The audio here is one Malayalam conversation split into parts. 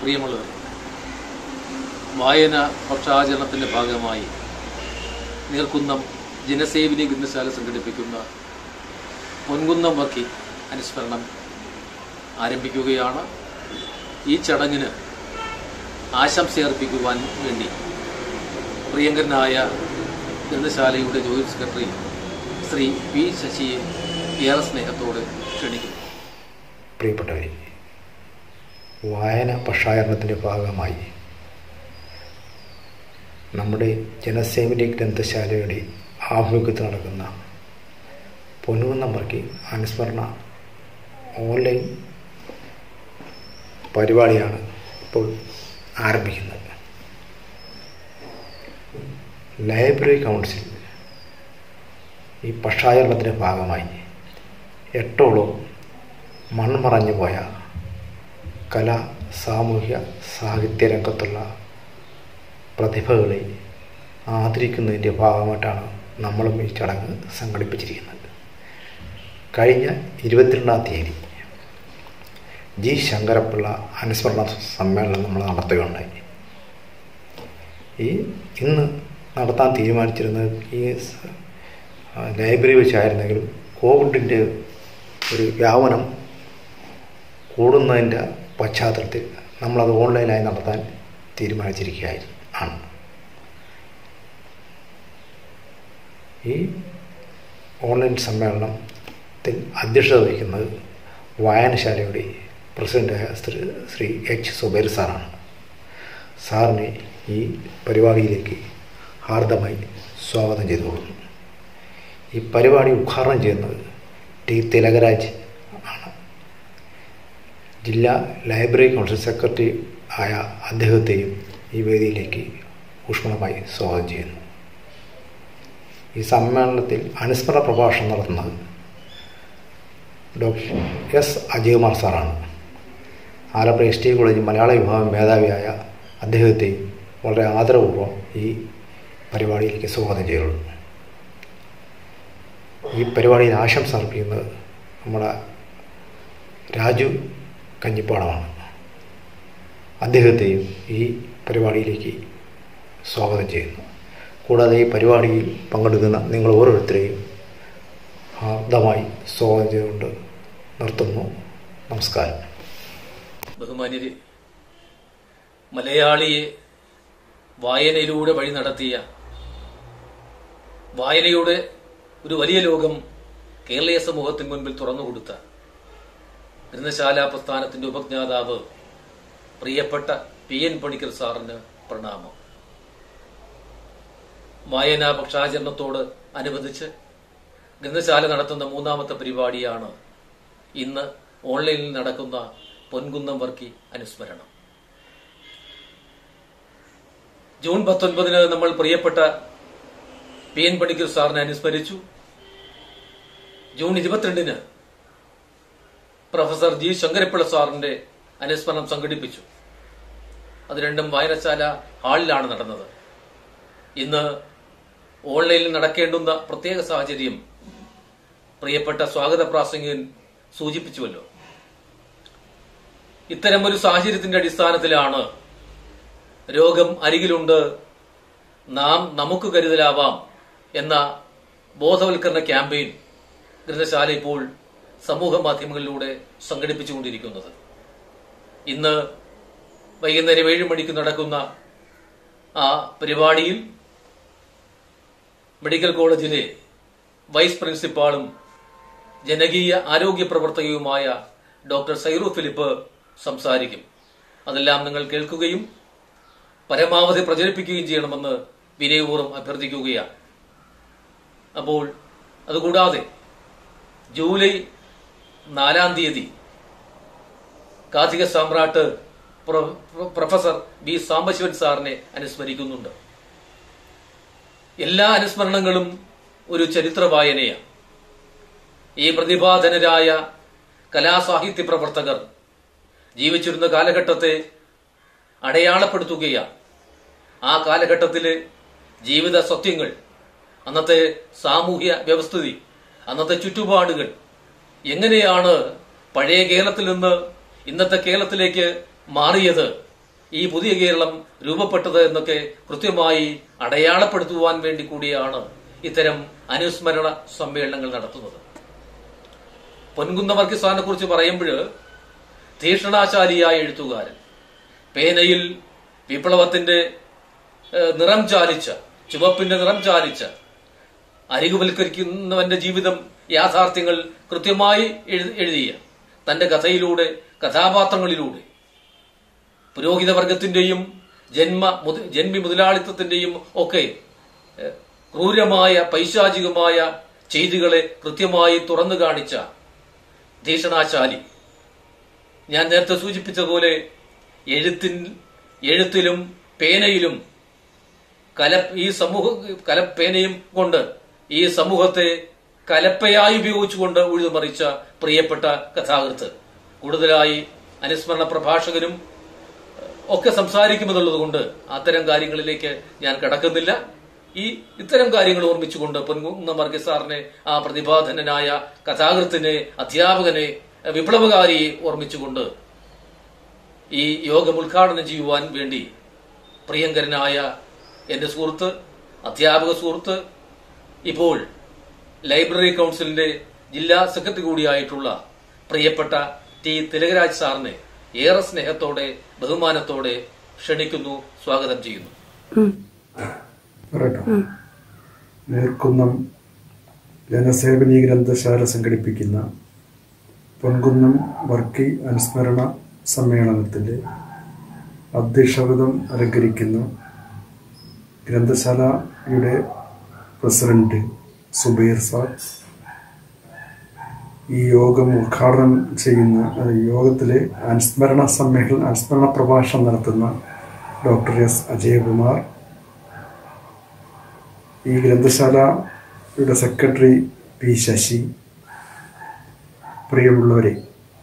പ്രിയമുള്ളവർ, വായന പക്ഷാചരണത്തിൻ്റെ ഭാഗമായി നീർക്കുന്നം ജനസേവനി ഗ്രന്ഥശാല സംഘടിപ്പിക്കുന്ന പൊൻകുന്നം വർക്കി അനുസ്മരണം ആരംഭിക്കുകയാണ്. ഈ ചടങ്ങിന് ആശംസയർപ്പിക്കുവാൻ വേണ്ടി പ്രിയങ്കരനായ ഗ്രന്ഥശാലയുടെ ജോയിന്റ് സെക്രട്ടറി ശ്രീ പി ശശിയെ ഏറെ സ്നേഹത്തോടെ ക്ഷണിക്കുന്നു. പ്രിയപ്പെട്ടവരെ, വായന പക്ഷാചരണത്തിൻ്റെ ഭാഗമായി നമ്മുടെ ജനസേവനി ഗ്രന്ഥശാലയുടെ ആഭിമുഖ്യത്തിൽ നടക്കുന്ന പൊൻകുന്നം വർക്കി അനുസ്മരണ ഓൺലൈൻ പരിപാടിയാണ് ഇപ്പോൾ ആരംഭിക്കുന്നത്. ലൈബ്രറി കൗൺസിൽ ഈ പക്ഷാചരണത്തിൻ്റെ ഭാഗമായി 8ഓളം മൺമറഞ്ഞു പോയ കലാ, സാമൂഹ്യ, സാഹിത്യ രംഗത്തുള്ള പ്രതിഭകളെ ആദരിക്കുന്നതിൻ്റെ ഭാഗമായിട്ടാണ് നമ്മളും ഈ ചടങ്ങ് സംഘടിപ്പിച്ചിരിക്കുന്നത്. കഴിഞ്ഞ 22-ാം തീയതി ജി ശങ്കരപ്പിള്ള അനുസ്മരണ സമ്മേളനം നമ്മൾ നടത്തുകയുണ്ടായി. ഇന്ന് നടത്താൻ തീരുമാനിച്ചിരുന്നത് ഈ ലൈബ്രറി വെച്ചായിരുന്നെങ്കിലും കോവിഡിൻ്റെ ഒരു വ്യാപനം കൂടുന്നതിൻ്റെ പശ്ചാത്തലത്തിൽ നമ്മളത് ഓൺലൈനായി നടത്താൻ തീരുമാനിച്ചിരിക്കുകയാണ്. ഈ ഓൺലൈൻ സമ്മേളനത്തിൽ അധ്യക്ഷത വഹിക്കുന്നത് വായനശാലയുടെ പ്രസിഡൻ്റായ ശ്രീ എച്ച് സുബൈർ സാറാണ്. സാറിനെ ഈ പരിപാടിയിലേക്ക് ഹാർദമായി സ്വാഗതം ചെയ്തു കൊടുക്കുന്നു. ഈ പരിപാടി ഉദ്ഘാടനം ചെയ്യുന്നത് ടി തിലകരാജ് ആണ്. ജില്ലാ ലൈബ്രറി കൗൺസിൽ സെക്രട്ടറി ആയ അദ്ദേഹത്തെയും ഈ വേദിയിലേക്ക് ഊഷ്മളമായി സ്വാഗതം ചെയ്യുന്നു. ഈ സമ്മേളനത്തിൽ അനുസ്മരണ പ്രഭാഷണം നടത്തുന്നത് ഡോക്ടർ എസ് അജയ്കുമാർ സാറാണ്. ആലപ്പുഴ ST കോളേജ് മലയാള വിഭാഗം മേധാവിയായ അദ്ദേഹത്തെയും വളരെ ആദരപൂർവ്വം ഈ പരിപാടിയിലേക്ക് സ്വാഗതം ചെയ്യുന്നു. ഈ പരിപാടിയിൽ ആശംസ അർപ്പിക്കുന്നത് നമ്മുടെ രാജു കഞ്ഞിപ്പാടമാണ്. അദ്ദേഹത്തെയും ഈ പരിപാടിയിലേക്ക് സ്വാഗതം ചെയ്യുന്നു. കൂടാതെ ഈ പരിപാടിയിൽ പങ്കെടുക്കുന്ന നിങ്ങൾ ഓരോരുത്തരെയും ഹാർദമായി സ്വാഗതം ചെയ്തുകൊണ്ട് നിർത്തുന്നു. നമസ്കാരം. ബഹുമാന്യരെ, മലയാളിയെ വായനയിലൂടെ വഴി നടത്തിയ, വായനയുടെ ഒരു വലിയ ലോകം കേരളീയ സമൂഹത്തിന് മുൻപിൽ തുറന്നുകൊടുത്ത ഗ്രന്ഥശാല പ്രസ്ഥാനത്തിന്റെ ഉപജ്ഞാതാവ് പ്രിയപ്പെട്ട PN പണിക്കർ സാറിന് പ്രണാമം. വായനാ പക്ഷാചരണത്തോട് അനുബന്ധിച്ച് ഗ്രന്ഥശാല നടത്തുന്ന 3ാമത്തെ പരിപാടിയാണ് ഇന്ന് ഓൺലൈനിൽ നടക്കുന്ന പൊൻകുന്നം വർക്കി അനുസ്മരണം. ജൂൺ 19-ന് നമ്മൾ പ്രിയപ്പെട്ട PN പണിക്കർ സാറിനെ അനുസ്മരിച്ചു. ജൂൺ 22-ന് പ്രൊഫസർ ജി ശങ്കരപ്പിള്ള സാറിന്റെ അനുസ്മരണം സംഘടിപ്പിച്ചു. അത് രണ്ടും വായനശാല ഹാളിലാണ് നടന്നത്. ഇന്ന് ഓൺലൈനിൽ നടക്കേണ്ടുന്ന പ്രത്യേക സാഹചര്യം പ്രിയപ്പെട്ട സ്വാഗത പ്രാസംഗികൻ സൂചിപ്പിച്ചുവല്ലോ. ഇത്തരമൊരു സാഹചര്യത്തിന്റെ അടിസ്ഥാനത്തിലാണ് രോഗം അരികിലുണ്ട്, നാം നമുക്ക് കരുതലാവാം എന്ന ബോധവൽക്കരണ ക്യാമ്പയിൻ ഗ്രന്ഥശാല ഇപ്പോൾ സമൂഹ മാധ്യമങ്ങളിലൂടെ സംഘടിപ്പിച്ചുകൊണ്ടിരിക്കുന്നത്. ഇന്ന് വൈകുന്നേരം 7 മണിക്ക് നടക്കുന്ന ആ പരിപാടിയിൽ മെഡിക്കൽ കോളേജിലെ വൈസ് പ്രിൻസിപ്പാളും ജനകീയ ആരോഗ്യ പ്രവർത്തകയുമായ ഡോക്ടർ സൈറു ഫിലിപ്പ് സംസാരിക്കും. അതെല്ലാം നിങ്ങൾ കേൾക്കുകയും പരമാവധി പ്രചരിപ്പിക്കുകയും ചെയ്യണമെന്ന് വിനയപൂർവ്വം അഭ്യർത്ഥിക്കുകയാണ്. അപ്പോൾ അതുകൂടാതെ ജൂലൈ 4-ാം തീയതി കാഥിക സാമ്രാട്ട് പ്രൊഫസർ ബി സാംബശിവൻ സാറിനെ അനുസ്മരിക്കുന്നുണ്ട്. എല്ലാ അനുസ്മരണങ്ങളും ഒരു ചരിത്ര വായനയാണ്. ഈ പ്രതിഭാധനരായ കലാസാഹിത്യ പ്രവർത്തകർ ജീവിച്ചിരുന്ന കാലഘട്ടത്തെ അടയാളപ്പെടുത്തുകയാണ്. ആ കാലഘട്ടത്തിലെ ജീവിത സത്യങ്ങൾ, അന്നത്തെ സാമൂഹ്യ വ്യവസ്ഥിതി, അന്നത്തെ ചുറ്റുപാടുകൾ എങ്ങനെയാണ് പഴയ കേരളത്തിൽ നിന്ന് ഇന്നത്തെ കേരളത്തിലേക്ക് മാറിയത് ഈ പുതിയ കേരളം രൂപപ്പെട്ടത് എന്നൊക്കെ കൃത്യമായി അടയാളപ്പെടുത്തുവാൻ വേണ്ടി കൂടിയാണ് ഇത്തരം അനുസ്മരണ സമ്മേളനങ്ങൾ നടത്തുന്നത്. പൊൻകുന്നം വർഗീസ് സാറിനെ കുറിച്ച് പറയുമ്പോൾ തീക്ഷ്ണാശാലിയായ എഴുത്തുകാരൻ, പേനയിൽ വിപ്ലവത്തിന്റെ നിറം ചാലിച്ച, ചുവപ്പിന്റെ നിറം ചാലിച്ച, അരികുവൽക്കരിക്കുന്നവന്റെ ജീവിതം യാഥാർത്ഥ്യങ്ങൾ കൃത്യമായി എഴുതിയ തന്റെ കഥയിലൂടെ, കഥാപാത്രങ്ങളിലൂടെ പുരോഹിത വർഗത്തിന്റെയും ജന്മി മുതലാളിത്തത്തിന്റെയും ഒക്കെ ക്രൂരമായ പൈശാചികമായ ചെയ്തികളെ കൃത്യമായി തുറന്നു കാണിച്ച തീക്ഷ്ണാശാലി. ഞാൻ നേരത്തെ സൂചിപ്പിച്ചതുപോലെ എഴുത്തിലും പേനയിലും പേനയും കൊണ്ട് ഈ സമൂഹത്തെ കലപ്പയായി ഉപയോഗിച്ചുകൊണ്ട് ഉഴുതുമറിച്ച പ്രിയപ്പെട്ട കഥാകൃത്ത്. കൂടുതലായി അനുസ്മരണ പ്രഭാഷകനും ഒക്കെ സംസാരിക്കുമെന്നുള്ളത് കൊണ്ട് അത്തരം കാര്യങ്ങളിലേക്ക് ഞാൻ കടക്കുന്നില്ല. ഇത്തരം കാര്യങ്ങൾ ഓർമ്മിച്ചുകൊണ്ട് പൊൻകുന്നം വർഗീസ് സാറിനെ, ആ പ്രതിഭാധനനായ കഥാകൃത്തിനെ, അധ്യാപകനെ, വിപ്ലവകാരിയെ ഓർമ്മിച്ചുകൊണ്ട് ഈ യോഗം ഉദ്ഘാടനം ചെയ്യുവാൻ വേണ്ടി പ്രിയങ്കരനായ എന്റെ സുഹൃത്ത്, അധ്യാപക സുഹൃത്ത്, ഇപ്പോൾ ലൈബ്രറി കൌൺസിലിന്റെ ജില്ലാ സെക്രട്ടറി കൂടിയായിട്ടുള്ള പ്രിയപ്പെട്ട ടി തിലകരാജ് സാറിനെ ഏറെ സ്നേഹത്തോടെ, ബഹുമാനത്തോടെ ക്ഷണിക്കുന്നു, സ്വാഗതം ചെയ്യുന്നു. നേർക്കുന്നം ജനസേവനീ ഗ്രന്ഥശാല സംഘടിപ്പിക്കുന്ന പൊൻകുന്നം വർക്കി അനുസ്മരണ സമ്മേളനത്തിന്റെ അധ്യക്ഷപദം അലങ്കരിക്കുന്ന ഗ്രന്ഥശാലയുടെ പ്രസിഡന്റ് സുബൈർ സാർ, ഈ യോഗം ഉദ്ഘാടനം ചെയ്യുന്ന യോഗത്തിലെ അനുസ്മരണ പ്രഭാഷണം നടത്തുന്ന ഡോക്ടർ എസ് അജയകുമാർ, ഈ ഗ്രന്ഥശാലയുടെ സെക്രട്ടറി പി ശശി, പ്രിയമുള്ളവരെ,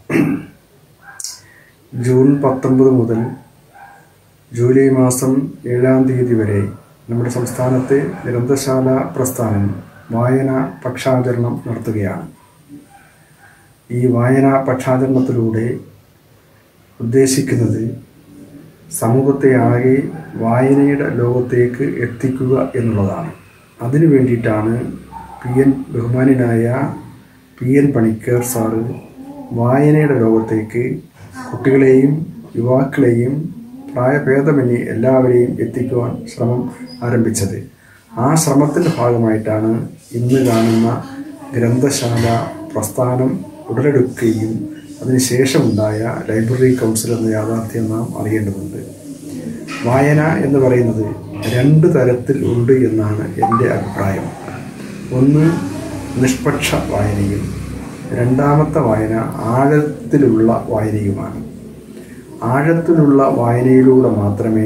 ജൂൺ 19 മുതൽ ജൂലൈ മാസം 7-ാം തീയതി വരെ നമ്മുടെ സംസ്ഥാനത്തെ ഗ്രന്ഥശാല പ്രസ്ഥാനം വായന പക്ഷാചരണം നടത്തുകയാണ്. ഈ വായന പക്ഷാചരണത്തിലൂടെ ഉദ്ദേശിക്കുന്നത് സമൂഹത്തെ ആകെ വായനയുടെ ലോകത്തേക്ക് എത്തിക്കുക എന്നുള്ളതാണ്. അതിനു വേണ്ടിയിട്ടാണ് ബഹുമാന്യനായ PN പണിക്കർ സാറ് വായനയുടെ ലോകത്തേക്ക് കുട്ടികളെയും യുവാക്കളെയും പ്രായഭേദമന്യേ എല്ലാവരെയും എത്തിക്കുവാൻ ശ്രമം ആരംഭിച്ചത്. ആ ശ്രമത്തിൻ്റെ ഭാഗമായിട്ടാണ് ഇന്ന് കാണുന്ന ഗ്രന്ഥശാല പ്രസ്ഥാനം ഉടലെടുക്കുകയും അതിനുശേഷമുണ്ടായ ലൈബ്രറി കൗൺസിൽ എന്ന യാഥാർത്ഥ്യം നാം അറിയേണ്ടതുണ്ട്. വായന എന്ന് പറയുന്നത് 2 തരത്തിൽ ഉണ്ട് എന്നാണ് എൻ്റെ അഭിപ്രായം. ഒന്ന് നിഷ്പക്ഷ വായനയും രണ്ടാമത്തെ വായന ആഴത്തിലുള്ള വായനയുമാണ്. ആഴത്തിലുള്ള വായനയിലൂടെ മാത്രമേ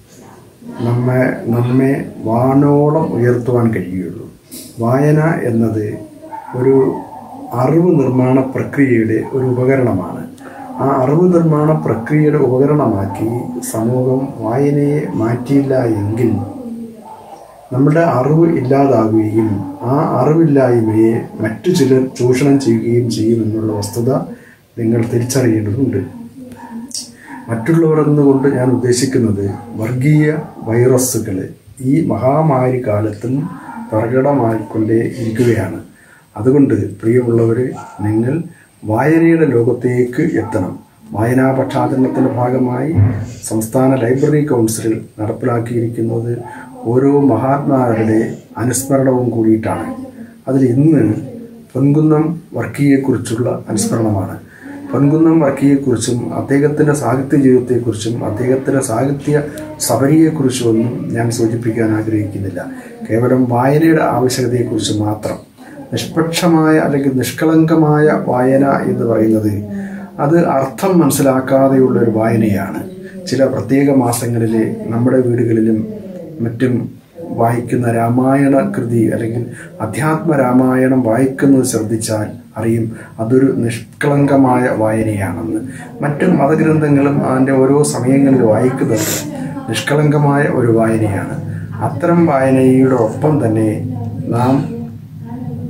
നമ്മെ വാനോളം ഉയർത്തുവാൻ കഴിയുള്ളൂ. വായന എന്നത് ഒരു അറിവ് നിർമ്മാണ പ്രക്രിയയുടെ ഒരു ഉപകരണമാണ്. ആ അറിവ് നിർമ്മാണ പ്രക്രിയയുടെ ഉപകരണമാക്കി സമൂഹം വായനയെ മാറ്റിയില്ല എങ്കിൽ നമ്മുടെ അറിവ് ഇല്ലാതാകുകയും ആ അറിവില്ലായ്മയെ മറ്റു ചിലർ ചൂഷണം ചെയ്യുകയും ചെയ്യുമെന്നുള്ള വസ്തുത നിങ്ങൾ തിരിച്ചറിയേണ്ടതുണ്ട്. മറ്റുള്ളവർ എന്നുകൊണ്ട് ഞാൻ ഉദ്ദേശിക്കുന്നത് വർഗീയ വൈറസുകൾ ഈ മഹാമാരി കാലത്തും പ്രകടമായിക്കൊണ്ടേ ഇരിക്കുകയാണ്. അതുകൊണ്ട് പ്രിയമുള്ളവർ, നിങ്ങൾ വായനയുടെ ലോകത്തേക്ക് എത്തണം. വായനാ പക്ഷാചരണത്തിൻ്റെ ഭാഗമായി സംസ്ഥാന ലൈബ്രറി കൗൺസിൽ നടപ്പിലാക്കിയിരിക്കുന്നത് ഓരോ മഹാത്മാരുടെ അനുസ്മരണവും കൂടിയിട്ടാണ്. അതിൽ ഇന്ന് പൊൻകുന്നം വർക്കിയെക്കുറിച്ചുള്ള അനുസ്മരണമാണ്. പൊൻകുന്നം വർക്കിയെക്കുറിച്ചും അദ്ദേഹത്തിൻ്റെ സാഹിത്യ ജീവിതത്തെക്കുറിച്ചും അദ്ദേഹത്തിൻ്റെ സാഹിത്യ സബരിയെക്കുറിച്ചുമൊന്നും ഞാൻ സൂചിപ്പിക്കാൻ ആഗ്രഹിക്കുന്നില്ല. കേവലം വായനയുടെ ആവശ്യകതയെക്കുറിച്ച് മാത്രം. നിഷ്പക്ഷമായ അല്ലെങ്കിൽ നിഷ്കളങ്കമായ വായന എന്ന് പറയുന്നത് അത് അർത്ഥം മനസ്സിലാക്കാതെയുള്ളൊരു വായനയാണ്. ചില പ്രത്യേക മാസങ്ങളിലെ നമ്മുടെ വീടുകളിലും മറ്റും വായിക്കുന്ന രാമായണ കൃതി അല്ലെങ്കിൽ അധ്യാത്മ രാമായണം വായിക്കുന്നത് ശ്രദ്ധിച്ചാൽ അറിയും അതൊരു നിഷ്കളങ്കമായ വായനയാണെന്ന്. മറ്റു മതഗ്രന്ഥങ്ങളും അതിൻ്റെ ഓരോ സമയങ്ങളിൽ വായിക്കുന്നത് നിഷ്കളങ്കമായ ഒരു വായനയാണ്. അത്തരം വായനയുടെ ഒപ്പം തന്നെ നാം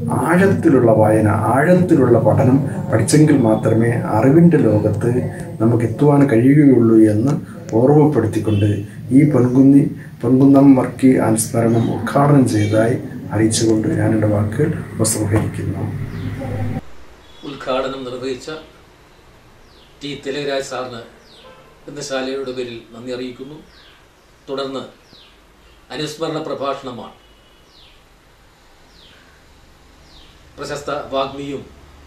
ആഴത്തിലുള്ള വായന, ആഴത്തിലുള്ള പഠനം പഠിച്ചെങ്കിൽ മാത്രമേ അറിവിൻ്റെ ലോകത്ത് നമുക്ക് എത്തുവാൻ കഴിയുകയുള്ളൂ എന്ന് ഓർമ്മപ്പെടുത്തിക്കൊണ്ട് ഈ പൊൻകുന്നം വർക്കി അനുസ്മരണം ഉദ്ഘാടനം ചെയ്തതായി അറിയിച്ചുകൊണ്ട് ഞാൻ എൻ്റെ വാക്കുകൾ ഉപസംഹരിക്കുന്നു. ഉദ്ഘാടനം നിർവഹിച്ച ടി തിലകരാജ് സാറിന് ഗ്രന്ഥശാലയുടെ പേരിൽ നന്ദി അറിയിക്കുന്നു. തുടർന്ന് അനുസ്മരണ പ്രഭാഷണമാണ്. പ്രശസ്ത വാഗ്മിയും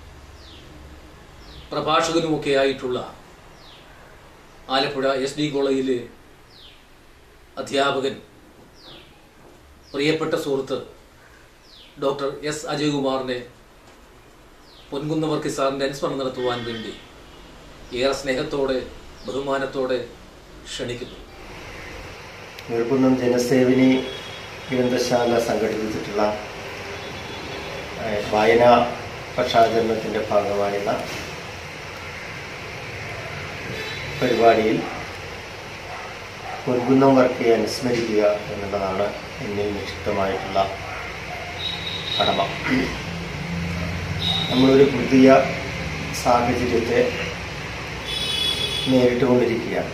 പ്രഭാഷകനുമൊക്കെ ആയിട്ടുള്ള ആലപ്പുഴ SD കോളേജിലെ അധ്യാപകൻ, പ്രിയപ്പെട്ട സുഹൃത്ത് ഡോക്ടർ S അജയ്കുമാറിനെ പൊൻകുന്നം വർക്കി സാറിൻ്റെ അനുസ്മരണം നടത്തുവാൻ വേണ്ടി ഏറെ സ്നേഹത്തോടെ ബഹുമാനത്തോടെ ക്ഷണിക്കുന്നു. പൊൻകുന്നം ജനസേവനി ഗ്രന്ഥശാല സംഘടിപ്പിച്ചിട്ടുള്ള വായനാ പക്ഷാചരണത്തിൻ്റെ ഭാഗമായുള്ള പരിപാടിയിൽ പൊൻകുന്നം വർക്കിയെ അനുസ്മരിക്കുക എന്നുള്ളതാണ് എന്നിൽ നിക്ഷിപ്തമായിട്ടുള്ള കടമ. നമ്മളൊരു പുതിയ സാഹചര്യത്തെ നേരിട്ടുകൊണ്ടിരിക്കുകയാണ്.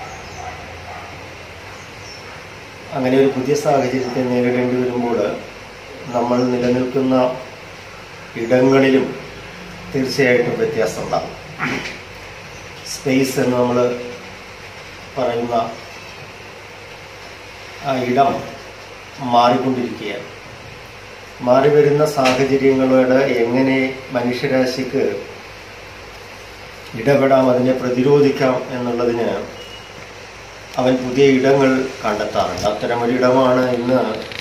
അങ്ങനെ ഒരു പുതിയ സാഹചര്യത്തെ നേരിടേണ്ടി വരുമ്പോൾ നമ്മൾ നിലനിൽക്കുന്ന ഇടങ്ങളിലും തീർച്ചയായിട്ടും വ്യത്യാസം ഉണ്ടാകും. സ്പേസ് എന്ന് നമ്മൾ പറയുന്ന ആ ഇടം മാറിക്കൊണ്ടിരിക്കുകയാണ്. മാറി വരുന്ന സാഹചര്യങ്ങളോട് എങ്ങനെ മനുഷ്യരാശിക്ക് ഇടപെടാം, അതിനെ പ്രതിരോധിക്കാം എന്നുള്ളതിന് അവൻ പുതിയ ഇടങ്ങൾ കണ്ടെത്താറുണ്ട്. അത്തരമൊരിടമാണ് ഇന്ന്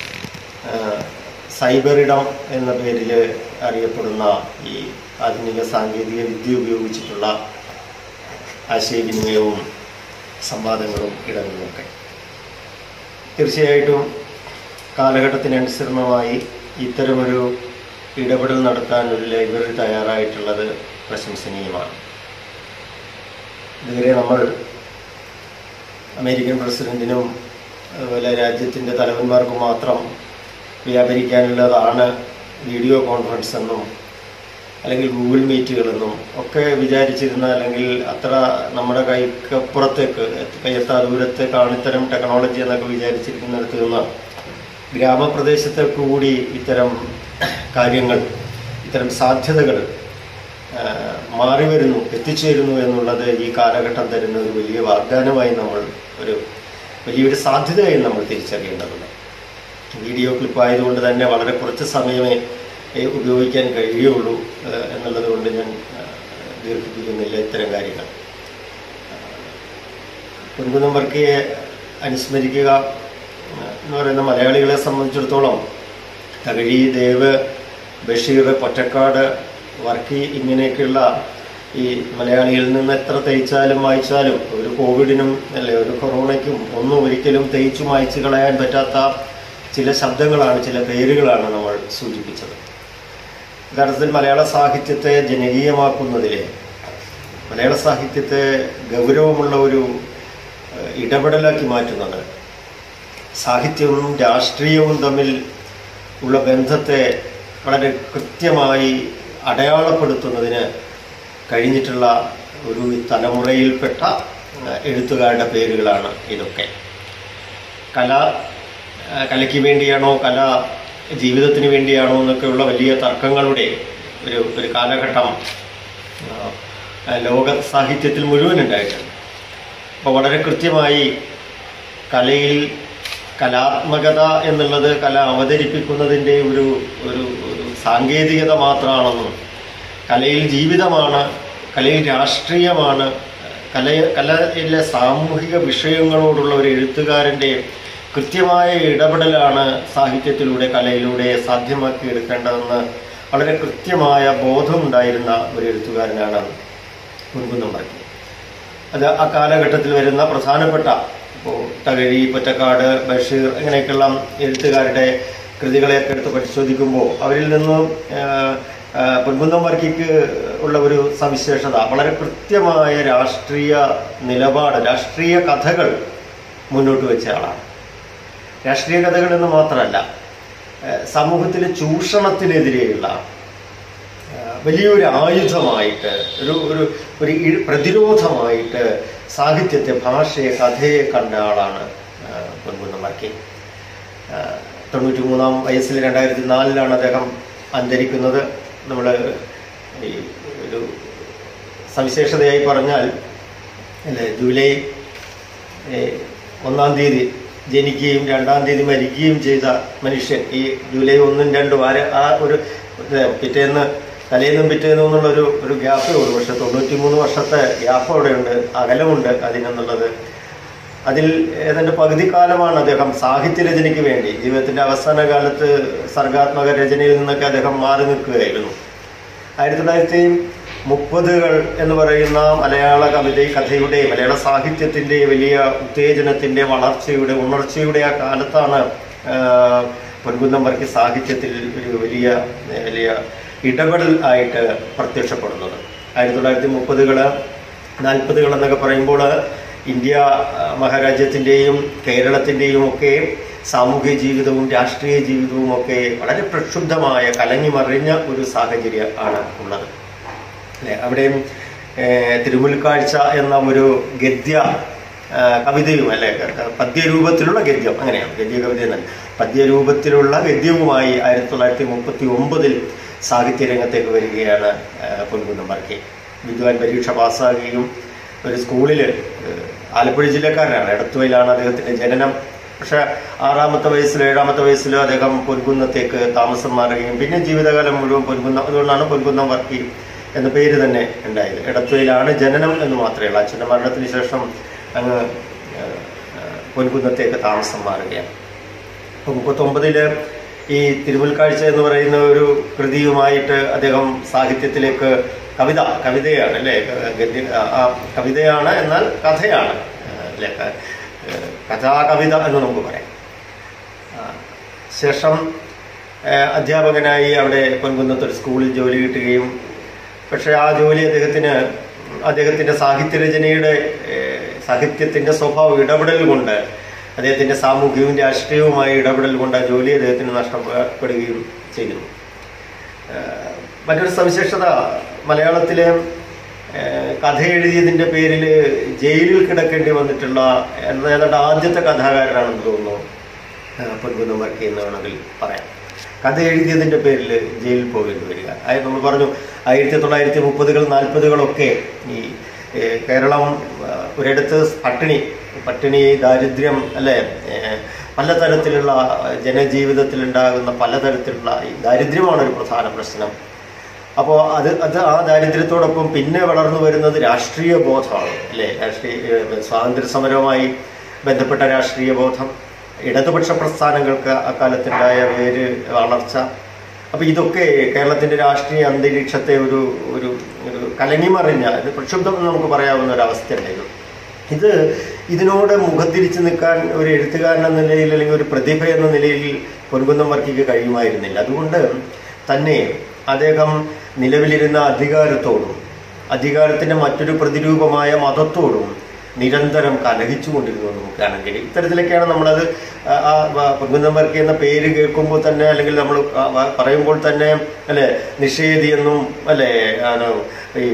സൈബർ ഇടം എന്ന പേരിൽ അറിയപ്പെടുന്ന ഈ ആധുനിക സാങ്കേതിക വിദ്യ ഉപയോഗിച്ചിട്ടുള്ള ആശയവിനിമയവും സംവാദങ്ങളും ഇടങ്ങളുമൊക്കെ. തീർച്ചയായിട്ടും കാലഘട്ടത്തിനനുസരണമായി ഇത്തരമൊരു ഇടപെടൽ നടത്താൻ ഒരു ലൈബ്രറി തയ്യാറായിട്ടുള്ളത് പ്രശംസനീയമാണ്. ഇതുവരെ നമ്മൾ അമേരിക്കൻ പ്രസിഡന്റിനും അതുപോലെ രാജ്യത്തിൻ്റെ തലവന്മാർക്കും മാത്രം വ്യാപരിക്കാനുള്ളതാണ് വീഡിയോ കോൺഫറൻസ് എന്നും അല്ലെങ്കിൽ ഗൂഗിൾ മീറ്റുകളെന്നും ഒക്കെ വിചാരിച്ചിരുന്ന, അല്ലെങ്കിൽ അത്ര നമ്മുടെ കൈക്കപ്പുറത്തേക്ക് കയ്യെത്താ ദൂരത്തേക്കാണ് ഇത്തരം ടെക്നോളജി എന്നൊക്കെ വിചാരിച്ചിരിക്കുന്നിടത്ത് നിന്ന് ഗ്രാമപ്രദേശത്തെ കൂടി ഇത്തരം കാര്യങ്ങൾ, ഇത്തരം സാധ്യതകൾ മാറി വരുന്നു, എത്തിച്ചേരുന്നു എന്നുള്ളത് ഈ കാലഘട്ടം തരുന്ന ഒരു വലിയ വാഗ്ദാനമായി നമ്മൾ വലിയൊരു സാധ്യതയായി നമ്മൾ തിരിച്ചറിയേണ്ടതുണ്ട്. വീഡിയോ ക്ലിപ്പായതുകൊണ്ട് തന്നെ വളരെ കുറച്ച് സമയമേ ഉപയോഗിക്കാൻ കഴിയുള്ളൂ എന്നുള്ളത് കൊണ്ട് ഞാൻ ദീർഘിപ്പിക്കുന്നില്ല ഇത്തരം കാര്യങ്ങൾ. പൊൻകുന്നം വർക്കിയെ അനുസ്മരിക്കുക എന്ന് പറയുന്ന മലയാളികളെ സംബന്ധിച്ചിടത്തോളം തകഴി, ദേവ്, ബഷീർ, പൊറ്റക്കാട്, വർക്കി ഇങ്ങനെയൊക്കെയുള്ള ഈ മലയാളികളിൽ നിന്ന് എത്ര തേച്ചാലും മായ്ച്ചാലും ഒരു കോവിഡിനും അല്ലെ ഒരു കൊറോണയ്ക്കും ഒന്നും ഒരിക്കലും തേച്ചു മായ്ച്ചു കളയാൻ പറ്റാത്ത ചില ശബ്ദങ്ങളാണ്, ചില പേരുകളാണ് നമ്മൾ സൂചിപ്പിച്ചത്. യഥാർത്ഥത്തിൽ മലയാള സാഹിത്യത്തെ ജനകീയമാക്കുന്നതിലെ, മലയാള സാഹിത്യത്തെ ഗൗരവമുള്ള ഒരു ഇടപെടലാക്കി മാറ്റുന്നത്, സാഹിത്യവും രാഷ്ട്രീയവും തമ്മിൽ ഉള്ള ബന്ധത്തെ വളരെ കൃത്യമായി അടയാളപ്പെടുത്തുന്നതിന് കഴിഞ്ഞിട്ടുള്ള ഒരു തലമുറയിൽപ്പെട്ട എഴുത്തുകാരുടെ പേരുകളാണ് ഇതൊക്കെ. കലയ്ക്ക് വേണ്ടിയാണോ, കല ജീവിതത്തിന് വേണ്ടിയാണോ എന്നൊക്കെയുള്ള വലിയ തർക്കങ്ങളുടെ ഒരു കാലഘട്ടം ലോക സാഹിത്യത്തിൽ മുഴുവൻ ഉണ്ടായിട്ടുണ്ട്. അപ്പോൾ വളരെ കൃത്യമായി കലയിൽ കലാത്മകത എന്നുള്ളത് കല അവതരിപ്പിക്കുന്നതിൻ്റെ ഒരു സാങ്കേതികത മാത്രമാണെന്നും, കലയിൽ ജീവിതമാണ്, കലയിൽ രാഷ്ട്രീയമാണ്, കലയിലെ സാമൂഹിക വിഷയങ്ങളോടുള്ള ഒരു എഴുത്തുകാരൻ്റെ കൃത്യമായ ഇടപെടലാണ് സാഹിത്യത്തിലൂടെ, കലയിലൂടെ സാധ്യമാക്കി എടുക്കേണ്ടതെന്ന് വളരെ കൃത്യമായ ബോധമുണ്ടായിരുന്ന ഒരു എഴുത്തുകാരനാണ് പൊൻകുന്നം വർക്കി. അത് ആ കാലഘട്ടത്തിൽ വരുന്ന പ്രധാനപ്പെട്ട ഇപ്പോൾ തകഴി, പൊറ്റക്കാട്, ബഷീർ ഇങ്ങനെയൊക്കെയുള്ള എഴുത്തുകാരുടെ കൃതികളെയൊക്കെ എടുത്ത് പരിശോധിക്കുമ്പോൾ അവരിൽ നിന്നും പൊൻകുന്നം വർക്കിക്ക് ഉള്ള ഒരു സവിശേഷത വളരെ കൃത്യമായ രാഷ്ട്രീയ നിലപാട്, രാഷ്ട്രീയ കഥകൾ മുന്നോട്ട് വെച്ച ആളാണ്. രാഷ്ട്രീയ കഥകൾ എന്ന് മാത്രമല്ല, സമൂഹത്തിലെ ചൂഷണത്തിനെതിരെയുള്ള വലിയൊരു ആയുധമായിട്ട് ഒരു പ്രതിരോധമായിട്ട് സാഹിത്യത്തെ, ഭാഷയെ, കഥയെ കണ്ട ആളാണ് പൊൻകുന്നം വർക്കി. 93-ാം വയസ്സിൽ 2004 അദ്ദേഹം അന്തരിക്കുന്നത്. നമ്മൾ ഈ ഒരു സവിശേഷതയായി പറഞ്ഞാൽ ജൂലൈ 1-ാം തീയതി ജനിക്കുകയും 2-ാം തീയതി മരിക്കുകയും ചെയ്ത മനുഷ്യൻ ഈ ജൂലൈ 1, 2 ആ ഒരു പിറ്റേന്ന് തലേന്നും പിറ്റേന്നും എന്നുള്ളൊരു ഗ്യാപ്പേ ഉള്ളൂ. പക്ഷെ 93 വർഷത്തെ ഗ്യാപ്പ് അവിടെയുണ്ട്, അകലമുണ്ട് അതിനെന്നുള്ളത്. അതിൽ ഏതാണ്ട് പകുതിക്കാലമാണ് അദ്ദേഹം സാഹിത്യരചനയ്ക്ക് വേണ്ടി, ജീവിതത്തിന്റെ അവസാന കാലത്ത് സർഗാത്മക രചനയിൽ നിന്നൊക്കെ അദ്ദേഹം മാറി നിൽക്കുകയായിരുന്നു. 1930-കൾ എന്ന് പറയുന്ന മലയാള കഥയുടെ, മലയാള സാഹിത്യത്തിന്റെ വലിയ ഉത്തേജനത്തിന്റെ, വളർച്ചയുടെ, ഉണർച്ചയുടെ ആ കാലത്താണ് പൊൻകുന്നം വർക്കി സാഹിത്യത്തിൽ ഒരു വലിയ ഇടപെടൽ ആയിട്ട് പ്രത്യക്ഷപ്പെടുന്നത്. 1930-കൾ 40-കൾ എന്നൊക്കെ പറയുമ്പോൾ ഇന്ത്യ മഹാരാജ്യത്തിൻ്റെയും കേരളത്തിൻ്റെയും ഒക്കെ സാമൂഹിക ജീവിതവും രാഷ്ട്രീയ ജീവിതവും ഒക്കെ വളരെ പ്രക്ഷുബ്ധമായ, കലങ്ങി മറിഞ്ഞ ഒരു സാഹചര്യം ആണ് ഉള്ളത്. അല്ലെ, അവിടെയും തിരുമുൽക്കാഴ്ച എന്ന ഒരു ഗദ്യ കവിതയും, അല്ലെ, പദ്യരൂപത്തിലുള്ള ഗദ്യം, അങ്ങനെയാണ് ഗദ്യ കവിത എന്നല്ല, പദ്യരൂപത്തിലുള്ള ഗദ്യവുമായി 1939-ൽ സാഹിത്യരംഗത്തേക്ക് വരികയാണ് പൊൻകുന്നം വർക്കി. വിദ്വാൻ പരീക്ഷ പാസ്സാകുകയും ഒരു സ്കൂളിൽ, ആലപ്പുഴ ജില്ലക്കാരനാണ്, എടത്തുവയിലാണ് അദ്ദേഹത്തിന്റെ ജനനം. പക്ഷെ 6-ാമത്തെ വയസ്സിലോ 7-ാമത്തെ വയസ്സിലോ അദ്ദേഹം പൊൻകുന്നത്തേക്ക് താമസം മാറുകയും പിന്നെ ജീവിതകാലം മുഴുവൻ പൊൻകുന്നം, അതുകൊണ്ടാണ് പൊൻകുന്നം വർക്കി എന്ന പേര് തന്നെ ഉണ്ടായത്. എടത്തുവയിലാണ് ജനനം എന്ന് മാത്രമേ ഉള്ളൂ. അച്ഛൻ്റെ മരണത്തിന് ശേഷം അങ്ങ് പൊൻകുന്നത്തേക്ക് താമസം മാറുകയാണ്. അപ്പോൾ 39-ല് ഈ തിരുമുൽക്കാഴ്ച എന്ന് പറയുന്ന ഒരു കൃതിയുമായിട്ട് അദ്ദേഹം സാഹിത്യത്തിലേക്ക്, കവിതയാണ് അല്ലേ, കവിതയാണ്, എന്നാൽ കഥയാണ് അല്ലെ, കഥാകവിത എന്ന് നമുക്ക് പറയാം. ശേഷം അധ്യാപകനായി അവിടെ പൊൻകുന്നത്തൊരു സ്കൂളിൽ ജോലി കിട്ടുകയും, പക്ഷെ ആ ജോലി അദ്ദേഹത്തിന്റെ സാഹിത്യത്തിന്റെ സ്വഭാവം ഇടപെടൽ കൊണ്ട്, അദ്ദേഹത്തിന്റെ സാമൂഹികവും രാഷ്ട്രീയവുമായ ഇടപെടൽ കൊണ്ട് ആ ജോലി അദ്ദേഹത്തിന് നഷ്ടപ്പെടുകയും ചെയ്തിരുന്നു. മറ്റൊരു സവിശേഷത, മലയാളത്തിലെ കഥ എഴുതിയതിന്റെ പേരിൽ ജയിലിൽ കിടക്കേണ്ടി വന്നിട്ടുള്ള ഏതാണ്ട് ആദ്യത്തെ കഥാകാരനാണെന്ന് തോന്നുന്നു പൊൻകുന്നം വർക്കി എന്ന് വേണമെങ്കിൽ പറയാം. കഥ എഴുതിയതിന്റെ പേരിൽ ജയിലിൽ പോകേണ്ടി വരിക. നമ്മൾ പറഞ്ഞു 1930-കൾ 40-കളൊക്കെ ഈ കേരളം ഒരിടത്ത് പട്ടിണി, ദാരിദ്ര്യം, അല്ലെ, പലതരത്തിലുള്ള ജനജീവിതത്തിലുണ്ടാകുന്ന പലതരത്തിലുള്ള ദാരിദ്ര്യമാണ് ഒരു പ്രധാന പ്രശ്നം. അപ്പോൾ ആ ദാരിദ്ര്യത്തോടൊപ്പം പിന്നെ വളർന്നു വരുന്നത് രാഷ്ട്രീയ ബോധമാണ്, അല്ലേ, സ്വാതന്ത്ര്യ സമരവുമായി ബന്ധപ്പെട്ട രാഷ്ട്രീയ ബോധം, ഇടതുപക്ഷ പ്രസ്ഥാനങ്ങൾക്ക് അക്കാലത്തുണ്ടായ വളർച്ച. അപ്പൊ ഇതൊക്കെ കേരളത്തിന്റെ രാഷ്ട്രീയ അന്തരീക്ഷത്തെ ഒരു കലങ്ങിമറിഞ്ഞ, പ്രക്ഷുബ്ധം എന്ന് നമുക്ക് പറയാവുന്ന ഒരു അവസ്ഥ ഉണ്ടായിരുന്നു. ഇതിനോട് മുഖത്തിരിച്ച് നിൽക്കാൻ ഒരു എഴുത്തുകാരൻ എന്ന നിലയിൽ, അല്ലെങ്കിൽ ഒരു പ്രതിഭ എന്ന നിലയിൽ പൊൻകുന്നം വർക്കിക്ക് കഴിയുമായിരുന്നില്ല. അതുകൊണ്ട് തന്നെ അദ്ദേഹം നിലവിലിരുന്ന അധികാരത്തോടും അധികാരത്തിന്റെ മറ്റൊരു പ്രതിരൂപമായ മതത്തോടും നിരന്തരം കലഹിച്ചുകൊണ്ടിരുന്നു നമുക്കാണെങ്കിൽ. ഇത്തരത്തിലൊക്കെയാണ് നമ്മളത് പൊൻകുന്നം വർക്കി എന്ന പേര് കേൾക്കുമ്പോൾ തന്നെ, അല്ലെങ്കിൽ നമ്മൾ പറയുമ്പോൾ തന്നെ, അല്ലെ, നിഷേധി എന്നും, അല്ലെ, ഈ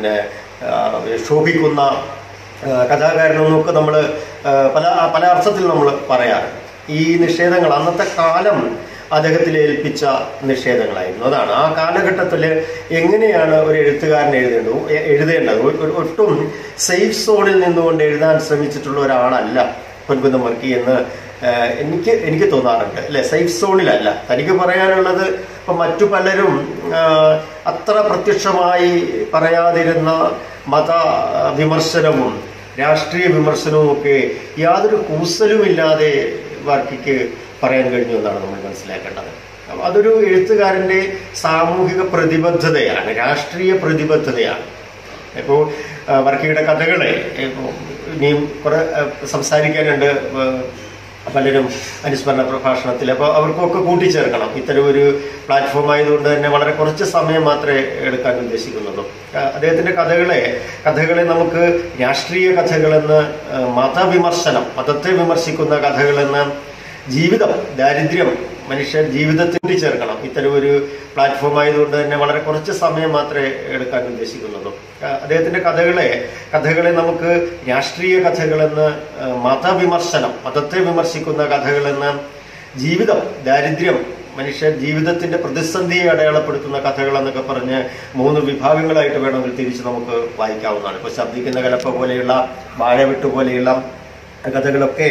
ശോഭിക്കുന്ന കഥാകാരനെന്നൊക്കെ നമ്മൾ പല അർത്ഥത്തിൽ നമ്മൾ പറയാറുണ്ട്. ഈ നിഷേധങ്ങൾ അന്നത്തെ കാലം അദ്ദേഹത്തിൽ ഏൽപ്പിച്ച നിഷേധങ്ങളായിരുന്നു. അതാണ് ആ കാലഘട്ടത്തിൽ എങ്ങനെയാണ് ഒരു എഴുത്തുകാരൻ എഴുതേണ്ടത്. ഒട്ടും സേഫ് സോണിൽ നിന്നുകൊണ്ട് എഴുതാൻ ശ്രമിച്ചിട്ടുള്ള ഒരാളല്ല പൊൻകുന്നം വർക്കി എന്ന് എനിക്ക് തോന്നാറുണ്ട്, അല്ലെ. സേഫ് സോണിലല്ല. തനിക്ക് പറയാനുള്ളത് ഇപ്പൊ മറ്റു പലരും അത്ര പ്രത്യക്ഷമായി പറയാതിരുന്ന മത വിമർശനവും രാഷ്ട്രീയ വിമർശനവും ഒക്കെ യാതൊരു കൂസലുമില്ലാതെ വർക്കിക്ക് പറയാൻ കഴിഞ്ഞു എന്നാണ് നമ്മൾ മനസ്സിലാക്കേണ്ടത്. അതൊരു എഴുത്തുകാരന്റെ സാമൂഹിക പ്രതിബദ്ധതയാണ്, രാഷ്ട്രീയ പ്രതിബദ്ധതയാണ്. ഇപ്പോൾ വർക്കിയുടെ കഥകളെ ഇനിയും കുറെ സംസാരിക്കാനുണ്ട് പലരും അനുസ്മരണ പ്രഭാഷണത്തിൽ. അപ്പോൾ അവർക്കൊക്കെ കൂട്ടിച്ചേർക്കണം. ഇത്തരം ഒരു പ്ലാറ്റ്ഫോം ആയതുകൊണ്ട് തന്നെ വളരെ കുറച്ച് സമയം മാത്രമേ എടുക്കാൻ ഉദ്ദേശിക്കുന്നുള്ളൂ. അദ്ദേഹത്തിന്റെ കഥകളെ നമുക്ക് രാഷ്ട്രീയ കഥകളെന്ന്, മതത്തെ വിമർശിക്കുന്ന കഥകളെന്ന്, ജീവിതം, ദാരിദ്ര്യം, മനുഷ്യർ ജീവിതത്തിൽ ചേർക്കണം. ഇത്തരം ഒരു പ്ലാറ്റ്ഫോം ആയതുകൊണ്ട് തന്നെ വളരെ കുറച്ച് സമയം മാത്രമേ എടുക്കാൻ ഉദ്ദേശിക്കുന്നുള്ളൂ. അദ്ദേഹത്തിന്റെ കഥകളെ നമുക്ക് രാഷ്ട്രീയ കഥകളെന്ന്, മതവിമർശനം, മതത്തെ വിമർശിക്കുന്ന കഥകളെന്ന്, ജീവിതം, ദാരിദ്ര്യം, മനുഷ്യർ ജീവിതത്തിന്റെ പ്രതിസന്ധിയെ അടയാളപ്പെടുത്തുന്ന കഥകൾ എന്നൊക്കെ പറഞ്ഞ് 3 വിഭാഗങ്ങളായിട്ട് വേണമെങ്കിൽ തിരിച്ച് നമുക്ക് വായിക്കാവുന്നതാണ്. ഇപ്പൊ ശബ്ദിക്കുന്ന കലപ്പ പോലെയുള്ള, വാഴവെട്ട് പോലെയുള്ള കഥകളൊക്കെ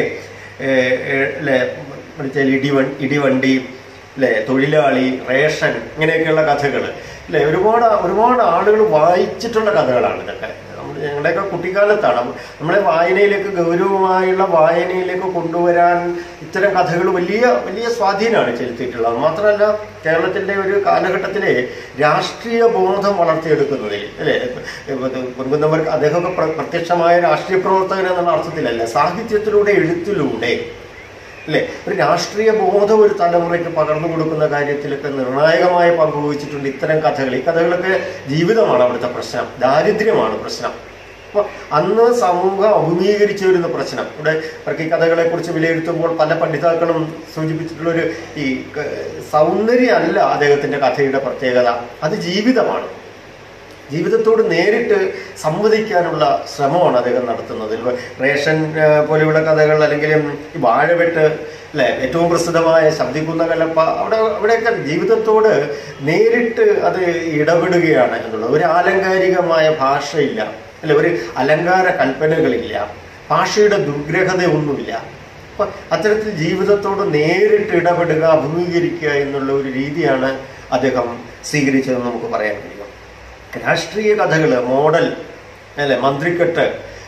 ഇടിവണ്ടി, അല്ലെ, തൊഴിലാളി, റേഷൻ, ഇങ്ങനെയൊക്കെയുള്ള കഥകൾ അല്ലെ, ഒരുപാട് ആളുകൾ വായിച്ചിട്ടുള്ള കഥകളാണ് ഇതൊക്കെ. ഞങ്ങളുടെയൊക്കെ കുട്ടിക്കാലത്താണ് നമ്മളെ വായനയിലേക്ക്, ഗൗരവമായുള്ള വായനയിലേക്ക് കൊണ്ടുവരാൻ ഇത്തരം കഥകൾ വലിയ സ്വാധീനമാണ് ചെലുത്തിയിട്ടുള്ളത്. മാത്രമല്ല കേരളത്തിന്റെ ഒരു കാലഘട്ടത്തിലെ രാഷ്ട്രീയ ബോധം വളർത്തിയെടുക്കുന്നതിൽ അല്ലെ, പൊൻകുന്നവർക്ക് അദ്ദേഹമൊക്കെ പ്രത്യക്ഷമായ രാഷ്ട്രീയ പ്രവർത്തകൻ എന്നുള്ള അർത്ഥത്തിലല്ല, സാഹിത്യത്തിലൂടെ, എഴുത്തിലൂടെ അല്ലെ, ഒരു രാഷ്ട്രീയ ബോധം ഒരു തലമുറയ്ക്ക് പകർന്നു കൊടുക്കുന്ന കാര്യത്തിലൊക്കെ നിർണായകമായ പങ്കുവഹിച്ചിട്ടുണ്ട് ഇത്തരം കഥകൾ. ഈ കഥകളൊക്കെ ജീവിതമാണ് അവിടുത്തെ പ്രശ്നം, ദാരിദ്ര്യമാണ് പ്രശ്നം. അപ്പൊ അന്ന് സമൂഹം അഭിമുഖീകരിച്ചു വരുന്ന പ്രശ്നം, ഇവിടെ ഈ കഥകളെ കുറിച്ച് വിലയിരുത്തുമ്പോൾ പല പഠിതാക്കളും സൂചിപ്പിച്ചിട്ടുള്ളൊരു ഈ സൗന്ദര്യമല്ല അദ്ദേഹത്തിന്റെ കഥയുടെ പ്രത്യേകത, അത് ജീവിതമാണ്. ജീവിതത്തോട് നേരിട്ട് സംവദിക്കാനുള്ള ശ്രമമാണ് അദ്ദേഹം നടത്തുന്നത്. റേഷൻ പോലെയുള്ള കഥകൾ, അല്ലെങ്കിൽ ഈ വാഴവെട്ട് അല്ലെ, ഏറ്റവും പ്രസിദ്ധമായ ശബ്ദിക്കുന്ന കലപ്പ, അവിടെയൊക്കെ ജീവിതത്തോട് നേരിട്ട് അത് ഇടപെടുകയാണ് എന്നുള്ളത്. ഒരു ആലങ്കാരികമായ ഭാഷയില്ല അല്ലെ, ഒരു അലങ്കാര കൽപ്പനകളില്ല, ഭാഷയുടെ ദുർഗ്രഹതയൊന്നുമില്ല. അപ്പൊ അത്തരത്തിൽ ജീവിതത്തോട് നേരിട്ട് ഇടപെടുക, അഭിമുഖീകരിക്കുക എന്നുള്ള ഒരു രീതിയാണ് അദ്ദേഹം സ്വീകരിച്ചതെന്ന് നമുക്ക് പറയാൻ കഴിയും. രാഷ്ട്രീയ കഥകള്, മോഡൽ അല്ലെ, മന്ത്രിക്കെട്ട്,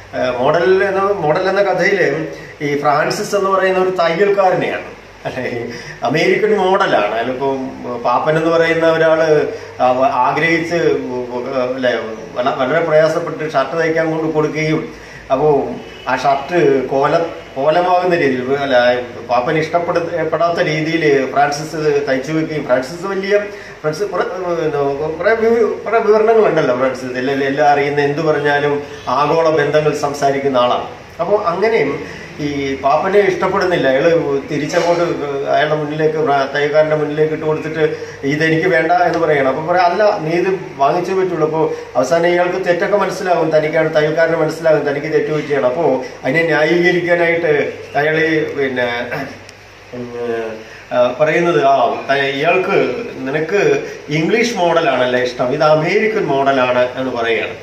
മോഡൽ എന്ന കഥയില് ഈ ഫ്രാൻസിസ് എന്ന് പറയുന്ന ഒരു തയ്യൽക്കാരനെയാണ് അല്ലെ, അമേരിക്കൻ മോഡലാണ്. അതിലിപ്പോ പാപ്പൻ എന്ന് പറയുന്ന ഒരാള് ആഗ്രഹിച്ച് അല്ലെ വളരെ പ്രയാസപ്പെട്ട് ഷർട്ട് തയ്ക്കാൻ കൊണ്ട് കൊടുക്കുകയും, അപ്പോ ആ ഷർട്ട് കോലമാകുന്ന രീതിയിൽ അല്ല, പാപ്പന് ഇഷ്ടപ്പെടാത്ത രീതിയിൽ ഫ്രാൻസിസ് തയ്ച്ചു വെക്കുകയും, ഫ്രാൻസിസ് കുറെ വിവരണങ്ങളുണ്ടല്ലോ ഫ്രാൻസിസ്, എല്ലാം അറിയുന്ന, എന്തു പറഞ്ഞാലും ആഗോള ബന്ധങ്ങൾ സംസാരിക്കുന്ന ആളാണ്. അപ്പോൾ അങ്ങനെയും ഈ പാപ്പനെ ഇഷ്ടപ്പെടുന്നില്ല. അയാള് തിരിച്ചങ്ങോട്ട് അയാളുടെ മുന്നിലേക്ക്, തയ്യക്കാരന്റെ മുന്നിലേക്ക് ഇട്ട് കൊടുത്തിട്ട് ഇതെനിക്ക് വേണ്ട എന്ന് പറയണം. അപ്പൊ പറയാം, അല്ല നീ ഇത് വാങ്ങിച്ചേ പറ്റുള്ളൂ. അപ്പോൾ അവസാനം ഇയാൾക്ക് തെറ്റൊക്കെ മനസ്സിലാകും, തനിക്കാണ് തയ്യൽക്കാരന് മനസ്സിലാകും തനിക്ക് തെറ്റ് പറ്റിയാണ്. അപ്പോൾ അതിനെ ന്യായീകരിക്കാനായിട്ട് അയാള് പിന്നെ പറയുന്നത്, ഇയാൾക്ക് നിനക്ക് ഇംഗ്ലീഷ് മോഡലാണല്ലേ ഇഷ്ടം, ഇത് അമേരിക്കൻ മോഡലാണ് എന്ന് പറയുകയാണ്.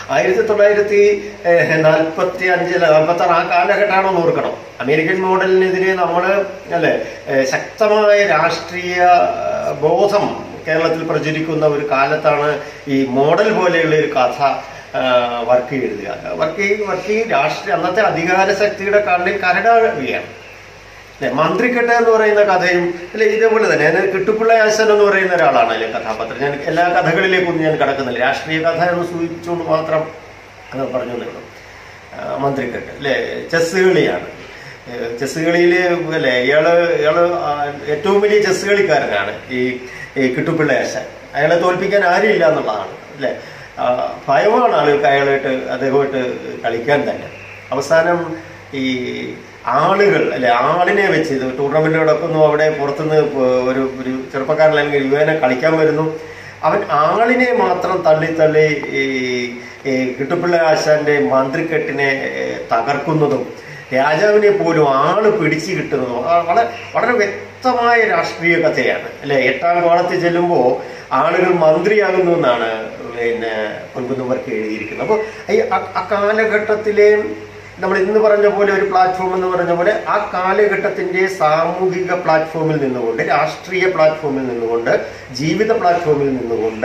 1945-46 ആ കാലഘട്ടമാണെന്ന് ഓർക്കണം. അമേരിക്കൻ മോഡലിനെതിരെ നമ്മൾ അല്ലെ ശക്തമായ രാഷ്ട്രീയ ബോധം കേരളത്തിൽ പ്രചരിക്കുന്ന ഒരു കാലത്താണ് ഈ മോഡൽ പോലെയുള്ള ഒരു കഥ വർക്കി എഴുതുക. വർക്കി രാഷ്ട്രീയ അന്നത്തെ അധികാര ശക്തിയുടെ കണ്ണിൽ കരടാവുകയാണ്. മന്ത്രിക്കെട്ട് എന്ന് പറയുന്ന കഥയും അല്ലെ ഇതേപോലെ തന്നെ. കിട്ടുപിള്ള ആശാൻ എന്ന് പറയുന്ന ഒരാളാണ് അതിലെ കഥാപാത്രം. ഞാൻ എല്ലാ കഥകളിലേക്കൊന്നും ഞാൻ കിടക്കുന്നില്ല, രാഷ്ട്രീയ കഥ എന്ന് സൂചിപ്പിച്ചുകൊണ്ട് മാത്രം പറഞ്ഞു തരണം. മന്ത്രിക്കെട്ട് അല്ലെ ചെസ് കളിയാണ്. ചെസ് കളിയിൽ അല്ലെ ഇയാള് ഏറ്റവും വലിയ ചെസ് കളിക്കാരനാണ് ഈ കിട്ടുപിള്ള ആശാൻ. അയാളെ തോൽപ്പിക്കാൻ ആരുമില്ല എന്നുള്ളതാണ് അല്ലെ. ഭയമാണ് ആളുകൾക്ക് അദ്ദേഹമായിട്ട് കളിക്കാൻ തന്നെ. അവസാനം ഈ ആളുകൾ അല്ലെ, ആളിനെ വെച്ച് ടൂർണമെന്റ് നടക്കുന്നു, അവിടെ പുറത്തുനിന്ന് ഒരു ചെറുപ്പക്കാരൻ അല്ലെങ്കിൽ യുവനെ കളിക്കാൻ വരുന്നു. അവൻ ആളിനെ മാത്രം തള്ളി ഈ കിട്ടുപിള്ള ആശാന്റെ മന്ത്രിക്കെട്ടിനെ തകർക്കുന്നതും, രാജാവിനെ പോലും ആള് പിടിച്ചു കിട്ടുന്നതും വളരെ വ്യക്തമായ രാഷ്ട്രീയ കഥയാണ് അല്ലെ. 8ാം കോളത്തിൽ ചെല്ലുമ്പോൾ ആളുകൾ മന്ത്രിയാകുന്നു എന്നാണ് പിന്നെ പൊൻകുന്നവർക്ക് എഴുതിയിരിക്കുന്നത്. അപ്പോൾ ആ കാലഘട്ടത്തിലെ നമ്മൾ ഇന്ന് പറഞ്ഞ പോലെ ഒരു പ്ലാറ്റ്ഫോം എന്ന് പറഞ്ഞ പോലെ ആ കാലഘട്ടത്തിന്റെ സാമൂഹിക പ്ലാറ്റ്ഫോമിൽ നിന്നുകൊണ്ട്, രാഷ്ട്രീയ പ്ലാറ്റ്ഫോമിൽ നിന്നുകൊണ്ട്, ജീവിത പ്ലാറ്റ്ഫോമിൽ നിന്നുകൊണ്ട്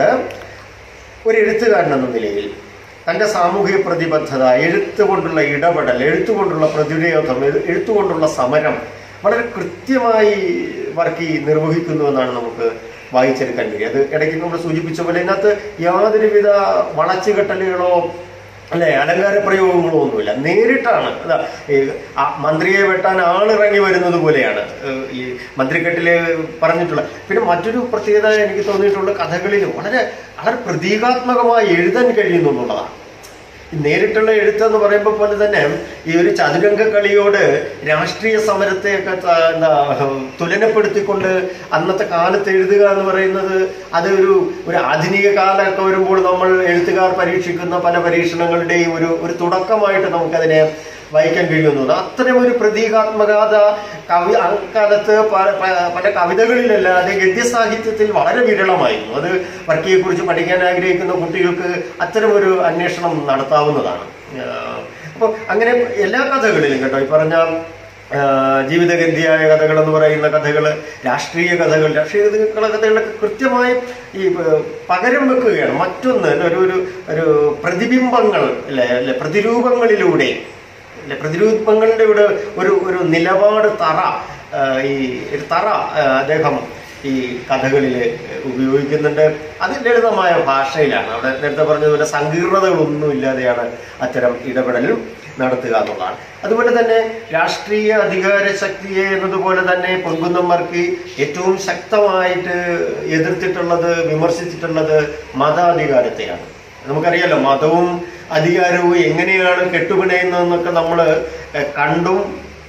ഒരു എഴുത്തുകാരൻ എന്ന നിലയിൽ തൻ്റെ സാമൂഹിക പ്രതിബദ്ധത, എഴുത്തുകൊണ്ടുള്ള ഇടപെടൽ, എഴുത്തുകൊണ്ടുള്ള പ്രതിരോധം, എഴുത്തുകൊണ്ടുള്ള സമരം വളരെ കൃത്യമായി വർക്കി നിർവഹിക്കുന്നു എന്നാണ് നമുക്ക് വായിച്ചെടുക്കാൻ കഴിയും. അത് ഇടയ്ക്ക് നമ്മൾ സൂചിപ്പിച്ച പോലെ ഇതിനകത്ത് യാതൊരുവിധ വളച്ചുകെട്ടലുകളോ അല്ലെ അലങ്കാര പ്രയോഗങ്ങളോ ഒന്നുമില്ല. നേരിട്ടാണ് മന്ത്രിയെ വെട്ടാൻ ആളിറങ്ങി വരുന്നത് പോലെയാണ് ഈ മന്ത്രിക്കെട്ടില് പറഞ്ഞിട്ടുള്ള. പിന്നെ മറ്റൊരു പ്രത്യേകത എനിക്ക് തോന്നിയിട്ടുള്ള, കഥകളിൽ വളരെ വളരെ പ്രതീകാത്മകമായി എഴുതാൻ കഴിയുന്നു എന്നുള്ളതാണ്. നേരിട്ടുള്ള എഴുത്തെന്ന് പറയുമ്പോൾ പോലെ തന്നെ ഈ ഒരു ചതുരംഗ കളിയോട് രാഷ്ട്രീയ സമരത്തെയൊക്കെ തുലനപ്പെടുത്തിക്കൊണ്ട് അന്നത്തെ കാലത്ത് എഴുതുക എന്ന് പറയുന്നത് അത് ഒരു ആധുനിക കാലമൊക്കെ വരുമ്പോൾ നമ്മൾ എഴുത്തുകാർ പരീക്ഷിക്കുന്ന പല പരീക്ഷണങ്ങളുടെയും ഒരു തുടക്കമായിട്ട് നമുക്കതിനെ വായിക്കാൻ കഴിയുന്നത്. അത്തരം ഒരു പ്രതീകാത്മകത അക്കാലത്ത് പല കവിതകളിലല്ലാതെ ഗദ്യസാഹിത്യത്തിൽ വളരെ വിരളമായിരുന്നു. അത് വർക്കിയെക്കുറിച്ച് പഠിക്കാൻ ആഗ്രഹിക്കുന്ന കുട്ടികൾക്ക് അത്തരം ഒരു അന്വേഷണം നടത്താവുന്നതാണ്. അപ്പോൾ അങ്ങനെ എല്ലാ കഥകളിലും കേട്ടോ, ഈ പറഞ്ഞ ജീവിതഗന്ധിയായ കഥകൾ എന്ന് പറയുന്ന കഥകൾ, രാഷ്ട്രീയ കഥകളൊക്കെ കൃത്യമായി ഈ പകരം വെക്കുകയാണ്. മറ്റൊന്ന് ഒരു പ്രതിബിംബങ്ങൾ അല്ലെ പ്രതിരൂപങ്ങളിലൂടെ പ്രതിരൂപങ്ങളുടെ ഒരു നിലപാട് ഈ തറ അദ്ദേഹം ഈ കഥകളിൽ ഉപയോഗിക്കുന്നുണ്ട്. അത് ലളിതമായ ഭാഷയിലാണ്. അവിടെ നേരത്തെ പറഞ്ഞതുപോലെ സങ്കീർണതകളൊന്നും ഇല്ലാതെയാണ് അത്തരം ഇടപെടലും നടത്തുക എന്നുള്ളതാണ്. അതുപോലെ തന്നെ രാഷ്ട്രീയ അധികാര ശക്തിയെ എന്നതുപോലെ തന്നെ പൊൻകുന്നം വർക്കി ഏറ്റവും ശക്തമായിട്ട് എതിർത്തിട്ടുള്ളത്, വിമർശിച്ചിട്ടുള്ളത് മതാധികാരത്തെയാണ്. നമുക്കറിയാലോ, മതവും അധികാരവും എങ്ങനെയാണ് കെട്ടുപിണയുന്നതെന്നൊക്കെ നമ്മൾ കണ്ടും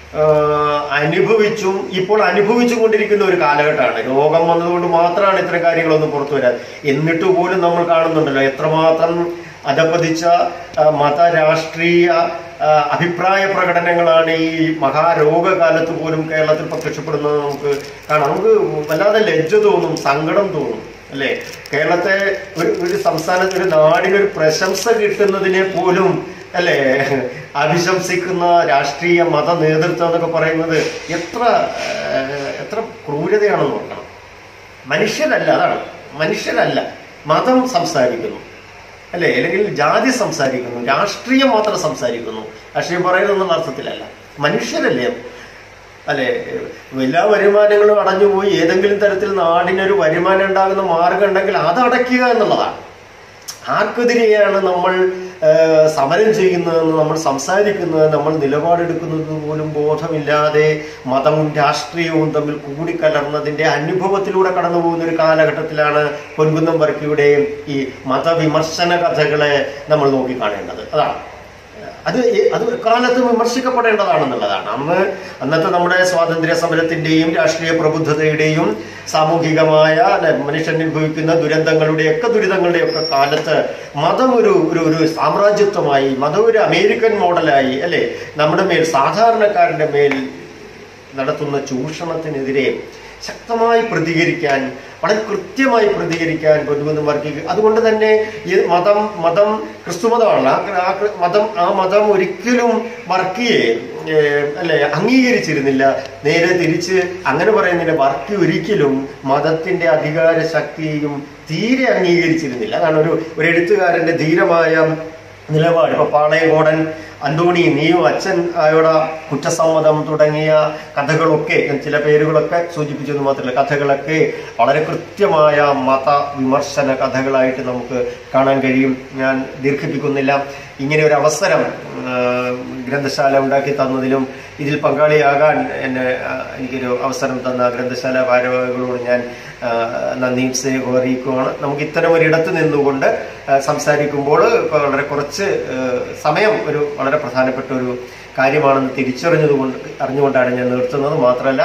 അനുഭവിച്ചും ഇപ്പോൾ അനുഭവിച്ചും കൊണ്ടിരിക്കുന്ന ഒരു കാലഘട്ടമാണ്. രോഗം വന്നതുകൊണ്ട് മാത്രമാണ് ഇത്തരം കാര്യങ്ങളൊന്നും പുറത്തു വരാൻ. എന്നിട്ട് പോലും നമ്മൾ കാണുന്നുണ്ടല്ലോ എത്രമാത്രം അധപ്പതിച്ച മത രാഷ്ട്രീയ അഭിപ്രായ പ്രകടനങ്ങളാണ് ഈ മഹാരോഗകാലത്ത് പോലും കേരളത്തിൽ പ്രത്യക്ഷപ്പെടുന്നത് നമുക്ക് കാണാം. നമുക്ക് വല്ലാതെ ലജ്ജ തോന്നും, സങ്കടം തോന്നും അല്ലെ. കേരളത്തെ ഒരു സംസ്ഥാനത്ത്, ഒരു നാടിനൊരു പ്രശംസ കിട്ടുന്നതിനെ പോലും അല്ലെ അഭിശംസിക്കുന്ന രാഷ്ട്രീയ മത നേതൃത്വം എന്നൊക്കെ പറയുന്നത് എത്ര ക്രൂരതയാണെന്ന് നോക്കണം. മനുഷ്യരല്ല, അതാണ് മനുഷ്യരല്ല, മതം സംസാരിക്കുന്നു അല്ലെ, അല്ലെങ്കിൽ ജാതി സംസാരിക്കുന്നു, രാഷ്ട്രീയം മാത്രം സംസാരിക്കുന്നു. രാഷ്ട്രീയം പറയുന്നതെന്നുള്ള അർത്ഥത്തിലല്ല, മനുഷ്യരല്ലേ അല്ലെ. എല്ലാ വരുമാനങ്ങളും അടഞ്ഞുപോയി ഏതെങ്കിലും തരത്തിൽ നാടിനൊരു വരുമാനം ഉണ്ടാകുന്ന മാർഗം ഉണ്ടെങ്കിൽ അത് അടയ്ക്കുക എന്നുള്ളതാണ്. ആർക്കെതിരെയാണ് നമ്മൾ സമരം ചെയ്യുന്നതെന്ന്, നമ്മൾ സംസാരിക്കുന്നത്, നമ്മൾ നിലപാടെടുക്കുന്നത് പോലും ബോധമില്ലാതെ മതവും രാഷ്ട്രീയവും തമ്മിൽ കൂടിക്കലർന്നതിന്റെ അനുഭവത്തിലൂടെ കടന്നു പോകുന്ന ഒരു കാലഘട്ടത്തിലാണ് പൊൻകുന്നം വർക്കിയുടെ ഈ മതവിമർശന കഥകളെ നമ്മൾ നോക്കിക്കാണേണ്ടത്. അത് കാലത്ത് വിമർശിക്കപ്പെടേണ്ടതാണെന്നുള്ളതാണ്. അന്നത്തെ നമ്മുടെ സ്വാതന്ത്ര്യ സമരത്തിന്റെയും രാഷ്ട്രീയ പ്രബുദ്ധതയുടെയും സാമൂഹികമായ മനുഷ്യൻ അനുഭവിക്കുന്ന ദുരിതങ്ങളുടെയൊക്കെ കാലത്ത് മതം ഒരു സാമ്രാജ്യത്വമായി, മതം ഒരു അമേരിക്കൻ മോഡലായി അല്ലെ, നമ്മുടെ മേൽ, സാധാരണക്കാരന്റെ മേൽ നടത്തുന്ന ചൂഷണത്തിനെതിരെ ശക്തമായി പ്രതികരിക്കാൻ, വളരെ കൃത്യമായി പ്രതികരിക്കാൻ പൊൻകുന്നം വർക്കി. അതുകൊണ്ട് തന്നെ ഈ മതം ക്രിസ്തുമതമാണ്. ആ മതം ഒരിക്കലും വർക്കിയെ അല്ലെ അംഗീകരിച്ചിരുന്നില്ല. നേരെ തിരിച്ച് അങ്ങനെ പറയുന്നില്ല, വർക്കി ഒരിക്കലും മതത്തിന്റെ അധികാര ശക്തിയെയും തീരെ അംഗീകരിച്ചിരുന്നില്ല. അതാണ് ഒരു എഴുത്തുകാരന്റെ ധീരമായ നിലപാട്. ഇപ്പൊ പാളയംകോടൻ അന്തോണി, നീയും അച്ഛൻ ആയോട കുറ്റസമ്മതം തുടങ്ങിയ കഥകളൊക്കെ, ചില പേരുകളൊക്കെ സൂചിപ്പിച്ചെന്ന് മാത്രമല്ല, കഥകളൊക്കെ വളരെ കൃത്യമായ മതവിമർശന കഥകളായിട്ട് നമുക്ക് കാണാൻ കഴിയും. ഞാൻ ദീർഘിപ്പിക്കുന്നില്ല. ഇങ്ങനെ ഒരു അവസരം ഗ്രന്ഥശാല ഉണ്ടാക്കി തന്നതിലും ഇതിൽ പങ്കാളിയാകാൻ എനിക്കൊരു അവസരം തന്ന ഗ്രന്ഥശാല ഭാരവാഹികളോട് ഞാൻ നന്ദിയും സ്നേഹവും അറിയിക്കുകയാണ്. നമുക്ക് ഇത്തരം ഒരിടത്ത് നിന്നുകൊണ്ട് സംസാരിക്കുമ്പോൾ വളരെ കുറച്ച് സമയം വളരെ പ്രധാനപ്പെട്ട ഒരു കാര്യമാണെന്ന് അറിഞ്ഞുകൊണ്ടാണ് ഞാൻ നിർത്തുന്നത്. മാത്രമല്ല,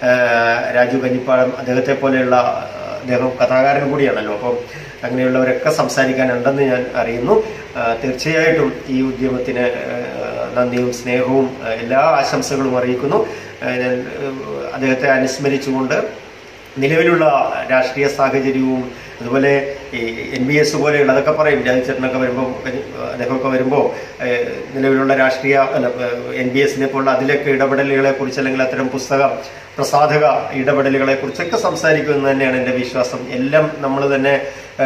രാജു കഞ്ഞിപ്പാടം അദ്ദേഹത്തെ പോലെയുള്ള, അദ്ദേഹം കഥാകാരൻ കൂടിയാണല്ലോ, അപ്പം അങ്ങനെയുള്ളവരൊക്കെ സംസാരിക്കാനുണ്ടെന്ന് ഞാൻ അറിയുന്നു. തീർച്ചയായിട്ടും ഈ ഉദ്യമത്തിന് നന്ദിയും സ്നേഹവും എല്ലാ ആശംസകളും അറിയിക്കുന്നു. ഞാൻ അദ്ദേഹത്തെ അനുസ്മരിച്ചുകൊണ്ട് നിലവിലുള്ള രാഷ്ട്രീയ സാഹചര്യവും അതുപോലെ ഈ NBS പോലെയുള്ള, അതൊക്കെ പറയും, രാജചേട്ടനൊക്കെ വരുമ്പോൾ, അദ്ദേഹമൊക്കെ വരുമ്പോൾ നിലവിലുള്ള രാഷ്ട്രീയ NBSനെ പോലുള്ള അതിലൊക്കെ ഇടപെടലുകളെ കുറിച്ച്, അല്ലെങ്കിൽ അത്തരം പ്രസാധക ഇടപെടലുകളെ കുറിച്ചൊക്കെ സംസാരിക്കുമെന്ന് തന്നെയാണ് എൻ്റെ വിശ്വാസം. എല്ലാം നമ്മൾ തന്നെ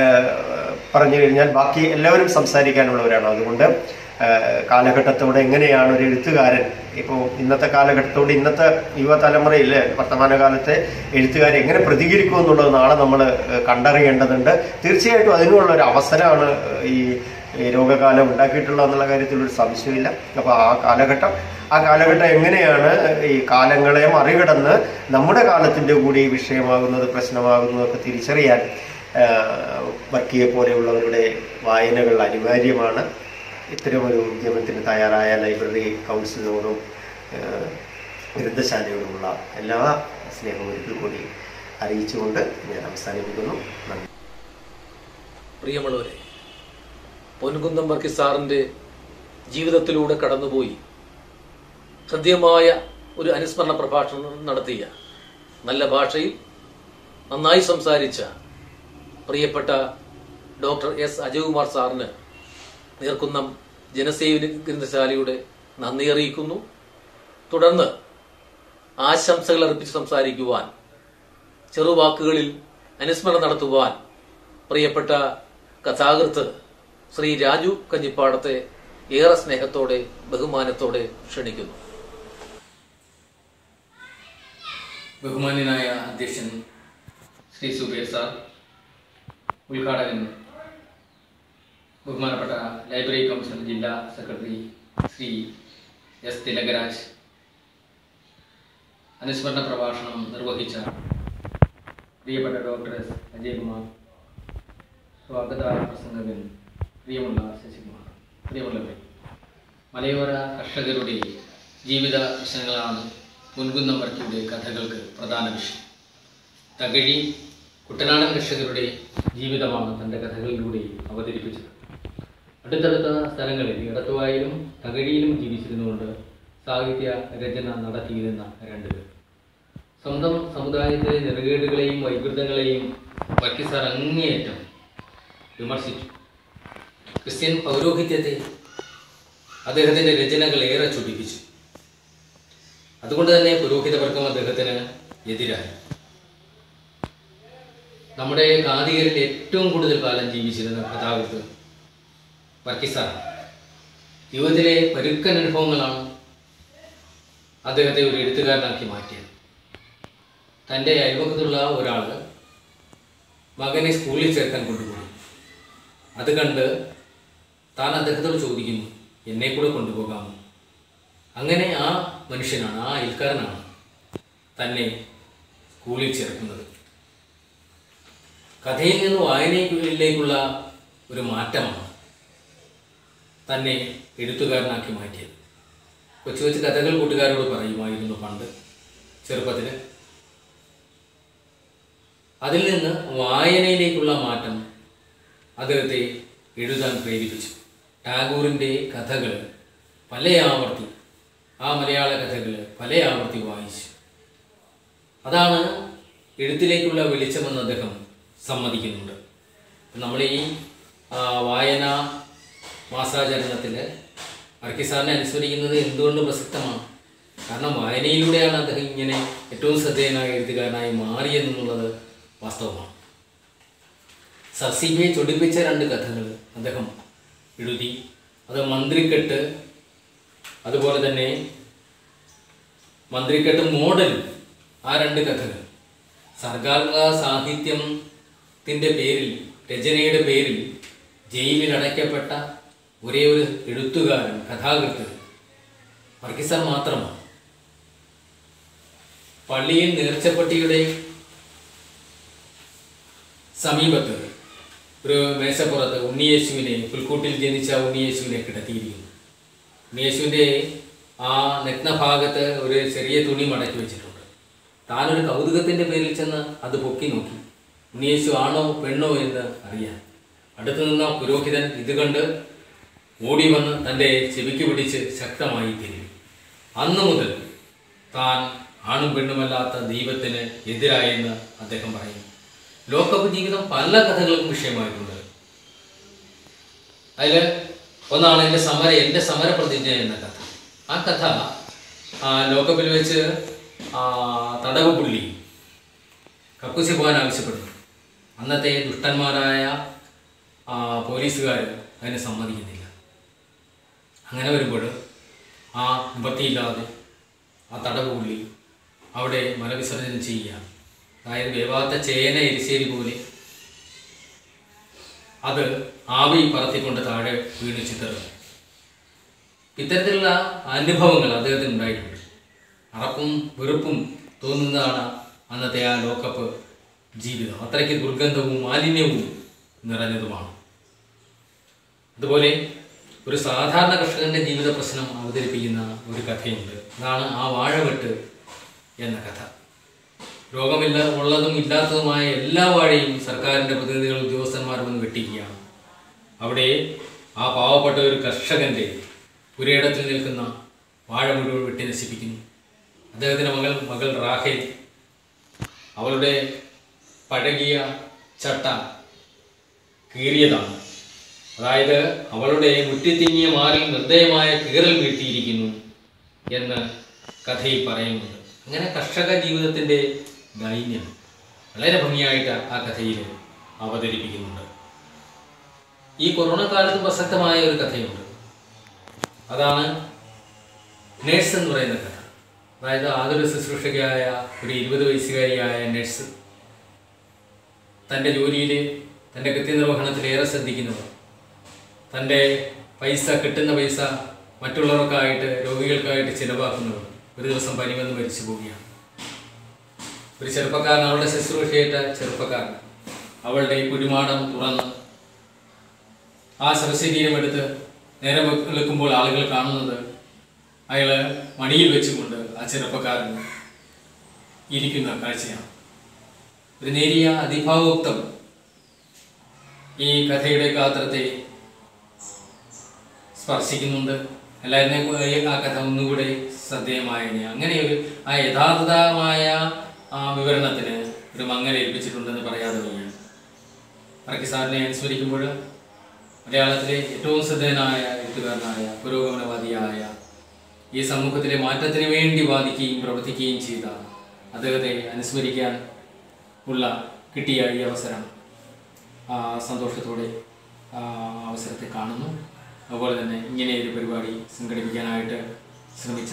പറഞ്ഞു കഴിഞ്ഞാൽ ബാക്കി എല്ലാവരും സംസാരിക്കാനുള്ളവരാണ്. അതുകൊണ്ട് കാലഘട്ടത്തോടെ എങ്ങനെയാണ് ഒരു എഴുത്തുകാരൻ, ഇപ്പോൾ ഇന്നത്തെ കാലഘട്ടത്തോട്, ഇന്നത്തെ യുവതലമുറയിൽ വർത്തമാനകാലത്തെ എഴുത്തുകാർ എങ്ങനെ പ്രതികരിക്കും എന്നുള്ളത് നാളെ നമ്മൾ കണ്ടറിയേണ്ടതുണ്ട്. തീർച്ചയായിട്ടും അതിനുള്ള ഒരു അവസരമാണ് ഈ രോഗകാലം ഉണ്ടാക്കിയിട്ടുള്ളതെന്നുള്ള കാര്യത്തിൽ ഒരു സംശയമില്ല. അപ്പോൾ ആ കാലഘട്ടം എങ്ങനെയാണ് ഈ കാലങ്ങളെ മറികടന്ന് നമ്മുടെ കാലത്തിൻ്റെ കൂടി വിഷയമാകുന്നത്, പ്രശ്നമാകുന്നതൊക്കെ തിരിച്ചറിയാൻ വർക്കിയെ പോലെയുള്ളവരുടെ വായനകൾ അനിവാര്യമാണ്. ഇത്തരമൊരു ഉദ്യമത്തിന് തയ്യാറായ ലൈബ്രറി കൗൺസിലിനോടും ഗ്രന്ഥശാലയോടുമുള്ള എല്ലാ സ്നേഹവും ഒരിക്കൽ കൂടി അറിയിച്ചുകൊണ്ട് ഞാൻ അവസാനിപ്പിക്കുന്നു. നന്ദി. പ്രിയമുള്ളവരെ, പൊൻകുന്നം വർഗീസ് സാറിന്റെ ജീവിതത്തിലൂടെ കടന്നുപോയി ഹൃദ്യമായ ഒരു അനുസ്മരണ പ്രഭാഷണം നടത്തിയ, നല്ല ഭാഷയിൽ നന്നായി സംസാരിച്ച പ്രിയപ്പെട്ട ഡോക്ടർ എസ് അജയകുമാർ സാറിന് നീർക്കുന്നം ജനസേവന ഗ്രന്ഥശാലയുടെ നന്ദി അറിയിക്കുന്നു. തുടർന്ന് ആശംസകൾ അർപ്പിച്ച് സംസാരിക്കുവാൻ, ചെറുവാക്കുകളിൽ അനുസ്മരണം നടത്തുവാൻ പ്രിയപ്പെട്ട കഥാകൃത്ത് ശ്രീ രാജു കഞ്ഞിപ്പാടത്തെ ഏറെ സ്നേഹത്തോടെ ബഹുമാനത്തോടെ ക്ഷണിക്കുന്നു. ബഹുമാന്യനായ അധ്യക്ഷൻ ശ്രീ സുബേർ സാർ, ഉദ്ഘാടകൻ ബഹുമാനപ്പെട്ട ലൈബ്രറി കൗൺസിൽ ജില്ലാ സെക്രട്ടറി ശ്രീ എസ് തിലകരാജ്, അനുസ്മരണ പ്രഭാഷണം നിർവഹിച്ച പ്രിയപ്പെട്ട ഡോക്ടർ എസ് അജയകുമാർ, സ്വാഗത പ്രസംഗകൻ പ്രിയമുള്ള ശശികുമാർ, പ്രിയമുള്ളവരെ, മലയോര കർഷകരുടെ ജീവിത പ്രശ്നങ്ങളാണ് പൊൻകുന്നം വർക്കിയുടെ കഥകൾക്ക് പ്രധാന വിഷയം. തകഴി കുട്ടനാടൻ കർഷകരുടെ ജീവിതമാണ് തൻ്റെ കഥകളിലൂടെ അവതരിപ്പിച്ചത്. അടുത്തടുത്ത സ്ഥലങ്ങളിൽ ഇടത്തുവായിലും തകഴിയിലും ജീവിച്ചിരുന്നുകൊണ്ട് സാഹിത്യ രചന നടത്തിയിരുന്ന രണ്ടുപേർ. സ്വന്തം സമുദായത്തിലെ നെറുകേടുകളെയും വൈകൃതങ്ങളെയും വർഗീസ് സാർ അങ്ങേയറ്റം വിമർശിച്ചു. ക്രിസ്ത്യൻ പൗരോഹിത്യത്തെ അദ്ദേഹത്തിൻ്റെ രചനകൾ ഏറെ ചൊടിപ്പിച്ചു. അതുകൊണ്ട് തന്നെ പുരോഹിതവർഗം അദ്ദേഹത്തിന് എതിരായി. നമ്മുടെ കാതികരിൽ ഏറ്റവും കൂടുതൽ കാലം ജീവിച്ചിരുന്ന കഥാകൃത്ത് വർഗീസ് സാർ. ജീവിതത്തിലെ പരുക്കൻ അനുഭവങ്ങളാണ് അദ്ദേഹത്തെ ഒരു എഴുത്തുകാരനാക്കി മാറ്റിയത്. തൻ്റെ അയൽവക്കത്തുള്ള ഒരാൾ മകനെ സ്കൂളിൽ ചേർക്കാൻ കൊണ്ടുപോയി. അത് കണ്ട് താൻ അദ്ദേഹത്തോട് ചോദിക്കുന്നു, എന്നെ കൂടെ കൊണ്ടുപോകാമോ? അങ്ങനെ ആ മനുഷ്യനാണ്, ആ അയൽക്കാരനാണ് തന്നെ സ്കൂളിൽ ചേർക്കുന്നത്. കഥയിൽ നിന്ന് വായനയിലേക്കുള്ള ഒരു മാറ്റമാണ് തന്നെ എഴുത്തുകാരനാക്കി മാറ്റിയത്. കൊച്ചു കൊച്ചു കഥകൾ കൂട്ടുകാരോട് പറയുമായിരുന്നു പണ്ട് ചെറുപ്പത്തിൽ. അതിൽ നിന്ന് വായനയിലേക്കുള്ള മാറ്റം അദ്ദേഹത്തെ എഴുതാൻ പ്രേരിപ്പിച്ചു. ടാഗോറിൻ്റെ കഥകൾ പല ആവർത്തി, ആ മലയാള കഥകൾ പല ആവർത്തി വായിച്ചു. അതാണ് എഴുത്തിലേക്കുള്ള വെളിച്ചമെന്ന് അദ്ദേഹം സമ്മതിക്കുന്നുണ്ട്. നമ്മൾ ഈ വായന മാസാചരണത്തിൽ വർഗീസ് സാറിനെ അനുസ്മരിക്കുന്നത് എന്തുകൊണ്ട് പ്രസക്തമാണ്? കാരണം വായനയിലൂടെയാണ് അദ്ദേഹം ഇങ്ങനെ ഏറ്റവും ശ്രദ്ധേയനായ എഴുത്തുകാരനായി മാറിയെന്നുള്ളത് വാസ്തവമാണ്. സസിബിയെ ചൊടിപ്പിച്ച രണ്ട് കഥകൾ അദ്ദേഹം എഴുതി. അത് മന്ത്രിക്കെട്ട്, അതുപോലെ തന്നെ മന്ത്രിക്കെട്ട് മോഡലും, ആ രണ്ട് കഥകൾ സർഗാത്മക സാഹിത്യത്തിൻ്റെ പേരിൽ, രചനയുടെ പേരിൽ ജയിലിൽ അടയ്ക്കപ്പെട്ട ഒരേ ഒരു എഴുത്തുകാരൻ, കഥാകൃത്ത് വർഗീസ് സാർ മാത്രമാണ്. പള്ളിയിൽ നേർച്ചപ്പെട്ടിയുടെ സമീപത്ത് ഒരു മേശപ്പുറത്ത് ഉണ്ണിയേശുവിനെ, പുൽക്കൂട്ടിൽ ജനിച്ച ഉണ്ണിയേശുവിനെ കിടത്തിയിരിക്കുന്നു. ഉണ്ണിയേശുവിൻ്റെ ആ നഗ്നഭാഗത്ത് ഒരു ചെറിയ തുണി മടക്കി വെച്ചിട്ടുണ്ട്. താനൊരു കൗതുകത്തിൻ്റെ പേരിൽ ചെന്ന് അത് പൊക്കി നോക്കി, ഉണ്ണിയേശു ആണോ പെണ്ണോ എന്ന് അറിയാൻ. അടുത്തു നിന്ന പുരോഹിതൻ ഇത് കണ്ട് ഓടി വന്ന് തൻ്റെ ചെവിക്ക് പിടിച്ച് ശക്തമായി തിരിഞ്ഞു. അന്നു മുതൽ താൻ ആണും പെണ്ണുമല്ലാത്ത ദൈവത്തിന് എതിരായെന്ന് അദ്ദേഹം പറയുന്നു. ലോകകപ്പ് ജീവിതം പല കഥകൾക്കും വിഷയമായിട്ടുണ്ട്. അതിൽ ഒന്നാണ് എൻ്റെ സമരപ്രതിജ്ഞ എന്ന കഥ. ആ കഥ ലോകകപ്പിൽ വെച്ച് തടവ് പുള്ളി കക്കൂസി പോകാൻ ആവശ്യപ്പെടുന്നു. അന്നത്തെ ദുഷ്ടന്മാരായ പോലീസുകാർ അതിനെ സമ്മതിക്കുന്നില്ല. അങ്ങനെ വരുമ്പോൾ ആ നിവൃത്തിയില്ലാതെ ആ തടവ് പുള്ളി അവിടെ മലവിസർജനം ചെയ്യുക. അതായത് വേവാത്ത ചേന എരിശ്ശേരി പോലെ അത് ആവി പറത്തിക്കൊണ്ട് താഴെ വീണ് ചിതറുക. ഇത്തരത്തിലുള്ള അനുഭവങ്ങൾ അദ്ദേഹത്തിന് ഉണ്ടായിട്ടുണ്ട്. അറപ്പും വെറുപ്പും തോന്നുന്നതാണ് അന്നത്തെ ആ ലോകകപ്പ് ജീവിതം. അത്രയ്ക്ക് ദുർഗന്ധവും മാലിന്യവും നിറഞ്ഞതുമാണ്. അതുപോലെ ഒരു സാധാരണ കർഷകൻ്റെ ജീവിത പ്രശ്നം അവതരിപ്പിക്കുന്ന ഒരു കഥയുണ്ട്. അതാണ് ആ വാഴവെട്ട് എന്ന കഥ. ഉള്ളതും ഇല്ലാത്തതുമായ എല്ലാ വാഴയും സർക്കാരിൻ്റെ പ്രതിനിധികൾ ഉദ്യോഗസ്ഥന്മാർ വന്ന് വെട്ടിക്കുകയാണ്. അവിടെ ആ പാവപ്പെട്ട ഒരു കർഷകൻ്റെ പുരയിടത്തിൽ നിൽക്കുന്ന വാഴ മുഴുവൻ വെട്ടി നശിപ്പിക്കുന്നു. അദ്ദേഹത്തിൻ്റെ മകൾ റാഹേൽ അവളുടെ പഴകിയ ചട്ട കീറിയതാണ്. അതായത് അവളുടെ മുറ്റിത്തിങ്ങിയ മാറിൽ നിർദ്ദയമായ കീറൽ വീഴ്ത്തിയിരിക്കുന്നു എന്ന് കഥയിൽ പറയുന്നുണ്ട്. അങ്ങനെ കർഷക ജീവിതത്തിൻ്റെ ദൈന്യം വളരെ ഭംഗിയായിട്ട് ആ കഥയിൽ അവതരിപ്പിക്കുന്നുണ്ട്. ഈ കൊറോണ കാലത്ത് പ്രസക്തമായ ഒരു കഥയുണ്ട്. അതാണ് നേഴ്സ് എന്ന് പറയുന്ന കഥ. അതായത് ആതുര ശുശ്രൂഷകയായ ഒരു 20 വയസ്സുകാരിയായ നഴ്സ് തൻ്റെ ജോലിയിൽ തൻ്റെ കൃത്യനിർവഹണത്തിൽ ഏറെ ശ്രദ്ധിക്കുന്നവർ, തൻ്റെ കിട്ടുന്ന പൈസ മറ്റുള്ളവർക്കായിട്ട് രോഗികൾക്കായിട്ട് ചിലവാക്കുന്നവർ ഒരു ദിവസം പനി വന്ന് മരിച്ചു പോവുകയാണ്. ഒരു ചെറുപ്പക്കാരൻ, അവളുടെ ശുശ്രൂഷയേറ്റ ചെറുപ്പക്കാരൻ, അവളുടെ കുഴിമാടം തുറന്ന് ആ ശവശരീരമെടുത്ത് നേരെ വെക്കുമ്പോൾ ആളുകൾ കാണുന്നത് അയാൾ മടിയിൽ വെച്ചുകൊണ്ട് ആ ചെറുപ്പക്കാരൻ ഇരിക്കുന്ന കാഴ്ചയാണ്. ഒരു നേരിയ അതിഭാവോക്തം ഈ കഥയുടെ ഗാത്രത്തെ സ്പർശിക്കുന്നുണ്ട്. എല്ലാവരും ആ കഥ ഒന്നുകൂടെ ശ്രദ്ധേയമായതിനെ അങ്ങനെ ആ യഥാർത്ഥമായ ആ വിവരണത്തിന് ഒരു മങ്ങലേൽപ്പിച്ചിട്ടുണ്ടെന്ന് പറയാതെ വയ്യ. വർക്കി സാറിനെ അനുസ്മരിക്കുമ്പോൾ മലയാളത്തിലെ ഏറ്റവും ശ്രദ്ധേയനായ എഴുത്തുകാരനായ പുരോഗമനവാദിയായ ഈ സമൂഹത്തിലെ മാറ്റത്തിന് വേണ്ടി വാദിക്കുകയും പ്രവർത്തിക്കുകയും ചെയ്ത അദ്ദേഹത്തെ അനുസ്മരിക്കാൻ കിട്ടിയ ഈ അവസരം സന്തോഷത്തോടെ അവസരത്തെ കാണുന്നു. അതുപോലെ തന്നെ ഇങ്ങനെ ഒരു പരിപാടി സംഘടിപ്പിക്കാനായിട്ട് ശ്രമിച്ച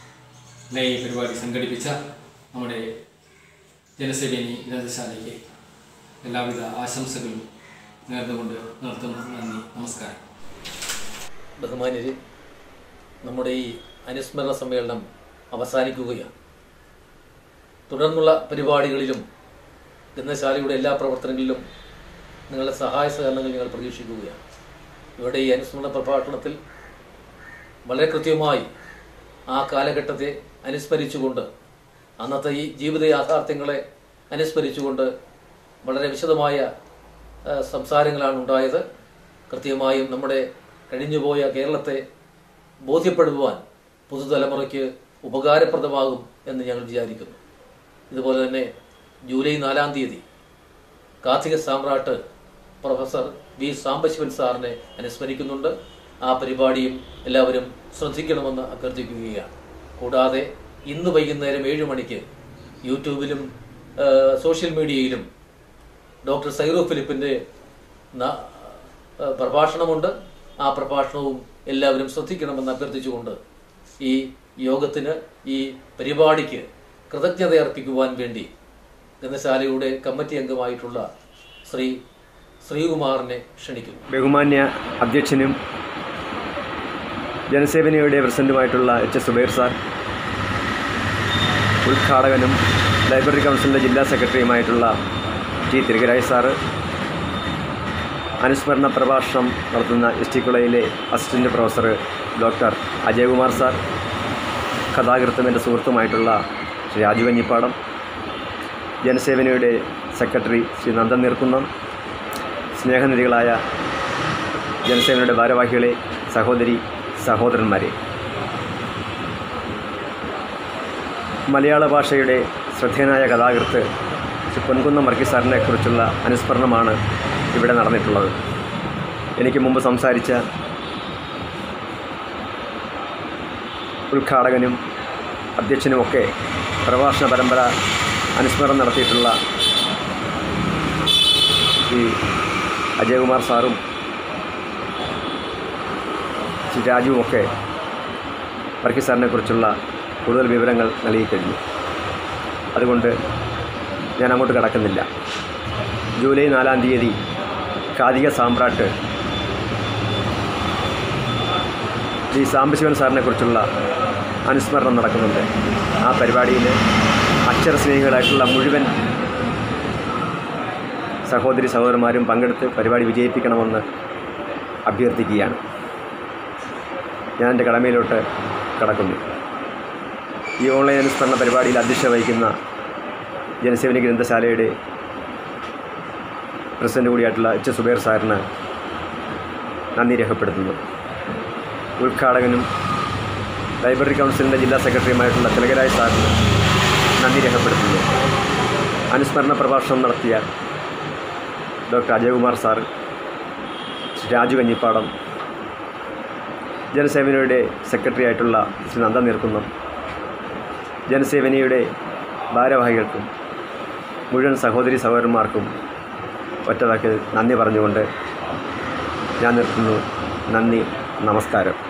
ഈ പരിപാടി സംഘടിപ്പിച്ച നമ്മുടെ ജനസേവനി ഗ്രന്ഥശാലയ്ക്ക് എല്ലാവിധ ആശംസകളും നേർന്നുകൊണ്ട് നിർത്തുന്നു. നന്ദി, നമസ്കാരം. ബഹുമാന്യര്, നമ്മുടെ ഈ അനുസ്മരണ സമ്മേളനം അവസാനിക്കുകയാണ്. തുടർന്നുള്ള പരിപാടികളിലും ഗ്രന്ഥശാലയുടെ എല്ലാ പ്രവർത്തനങ്ങളിലും നിങ്ങളുടെ സഹായ സഹകരണങ്ങൾ ഞങ്ങൾ പ്രതീക്ഷിക്കുകയാണ്. ഇവിടെ ഈ അനുസ്മരണ പ്രഭാഷണത്തിൽ വളരെ കൃത്യമായി ആ കാലഘട്ടത്തെ അനുസ്മരിച്ചുകൊണ്ട്, അന്നത്തെ ഈ ജീവിത യാഥാർത്ഥ്യങ്ങളെ അനുസ്മരിച്ചുകൊണ്ട് വളരെ വിശദമായ സംസാരങ്ങളാണ് ഉണ്ടായത്. കൃത്യമായും നമ്മുടെ കഴിഞ്ഞുപോയ കേരളത്തെ ബോധ്യപ്പെടുവാൻ പുതുതലമുറയ്ക്ക് ഉപകാരപ്രദമാകും എന്ന് ഞങ്ങൾ വിചാരിക്കുന്നു. ഇതുപോലെ തന്നെ ജൂലൈ 4-ാം തീയതി കാർത്തിക സാമ്രാട്ട് പ്രൊഫസർ വി സാംബശിവൻ സാറിനെ അനുസ്മരിക്കുന്നുണ്ട്. ആ പരിപാടിയും എല്ലാവരും ശ്രദ്ധിക്കണമെന്ന് അഭ്യർത്ഥിക്കുകയാണ്. കൂടാതെ ഇന്ന് വൈകുന്നേരം 7 മണിക്ക് യൂട്യൂബിലും സോഷ്യൽ മീഡിയയിലും ഡോക്ടർ സൈറോ ഫിലിപ്പിൻ്റെ പ്രഭാഷണമുണ്ട്. ആ പ്രഭാഷണവും എല്ലാവരും ശ്രദ്ധിക്കണമെന്ന് അഭ്യർത്ഥിച്ചുകൊണ്ട് ഈ യോഗത്തിന്, ഈ പരിപാടിക്ക് കൃതജ്ഞത അർപ്പിക്കുവാൻ വേണ്ടി ഗ്രന്ഥശാലയുടെ കമ്മിറ്റി അംഗമായിട്ടുള്ള ശ്രീകുമാറിനെ ക്ഷണിക്കുന്നു. ബഹുമാന്യ അധ്യക്ഷനും ജനസേവനയുടെ പ്രസിഡന്റുമായിട്ടുള്ള എച്ച് സുബൈർ സാർ, ഉദ്ഘാടകനും ലൈബ്രറി കൗൺസിലിൻ്റെ ജില്ലാ സെക്രട്ടറിയുമായിട്ടുള്ള ടി തിരുകരാജ് സാറ്, അനുസ്മരണ പ്രഭാഷണം നടത്തുന്ന എസ് ടി കോളേജിലെ assistant professor doctor Ajayakumar sir, കഥാകൃത്തും എൻ്റെ സുഹൃത്തുമായിട്ടുള്ള ശ്രീ രാജു കഞ്ഞിപ്പാടം, ജനസേവനയുടെ സെക്രട്ടറി ശ്രീ നന്ദൻ നീർക്കുന്നം, സ്നേഹനിധികളായ ജനസേവനയുടെ ഭാരവാഹികളെ, സഹോദരി സഹോദരന്മാരെ, മലയാള ഭാഷയുടെ ശ്രദ്ധേയനായ കഥാകൃത്ത് ശ്രീ പൊൻകുന്നം വർക്കി സാറിനെ കുറിച്ചുള്ള അനുസ്മരണമാണ് ഇവിടെ നടന്നിട്ടുള്ളത്. എനിക്ക് മുമ്പ് സംസാരിച്ച ഉദ്ഘാടകനും അധ്യക്ഷനുമൊക്കെ പ്രഭാഷണ പരമ്പര അനുസ്മരണം നടത്തിയിട്ടുള്ള ശ്രീ അജയകുമാർ സാറും ശ്രീ രാജുവുമൊക്കെ വർക്കി സാറിനെക്കുറിച്ചുള്ള കൂടുതൽ വിവരങ്ങൾ നൽകിക്കഴിഞ്ഞു. അതുകൊണ്ട് ഞാൻ അങ്ങോട്ട് കടക്കുന്നില്ല. ജൂലൈ 4-ാം തീയതി കാതിക സാമ്രാട്ട് ശ്രീ സാംബശിവൻ സാറിനെക്കുറിച്ചുള്ള അനുസ്മരണം നടക്കുന്നുണ്ട്. ആ പരിപാടിയിൽ അക്ഷരസ്നേഹികളായിട്ടുള്ള മുഴുവൻ സഹോദരി സഹോദരന്മാരും പങ്കെടുത്ത് പരിപാടി വിജയിപ്പിക്കണമെന്ന് അഭ്യർത്ഥിക്കുകയാണ്. ഞാൻ എൻ്റെ കടമയിലോട്ട് കടക്കുന്നു. ഈ ഓൺലൈൻ അനുസ്മരണ പരിപാടിയിൽ അധ്യക്ഷത വഹിക്കുന്ന ജനസേവന ഗ്രന്ഥശാലയുടെ പ്രസിഡന്റ് കൂടിയായിട്ടുള്ള എച്ച് സുബൈർ സാറിന് നന്ദി രേഖപ്പെടുത്തുന്നു. ഉദ്ഘാടകനും ലൈബ്രറി കൗൺസിലിൻ്റെ ജില്ലാ സെക്രട്ടറിയുമായിട്ടുള്ള തിലകരാജ് സാറിന് നന്ദി രേഖപ്പെടുത്തുന്നു. അനുസ്മരണ പ്രഭാഷണം നടത്തിയ ഡോക്ടർ അജയകുമാർ സാർ, രാജു കഞ്ഞിപ്പാടം, ജനസേവനയുടെ സെക്രട്ടറി ആയിട്ടുള്ള ശ്രീ നന്ദ നീർക്കുന്നം, ജനസേവനയുടെ ഭാരവാഹികൾക്കും മുഴുവൻ സഹോദരി സഹോദരന്മാർക്കും ഒറ്റവാക്കിൽ നന്ദി പറഞ്ഞുകൊണ്ട് ഞാൻ നിർത്തുന്നു. നന്ദി, നമസ്കാരം.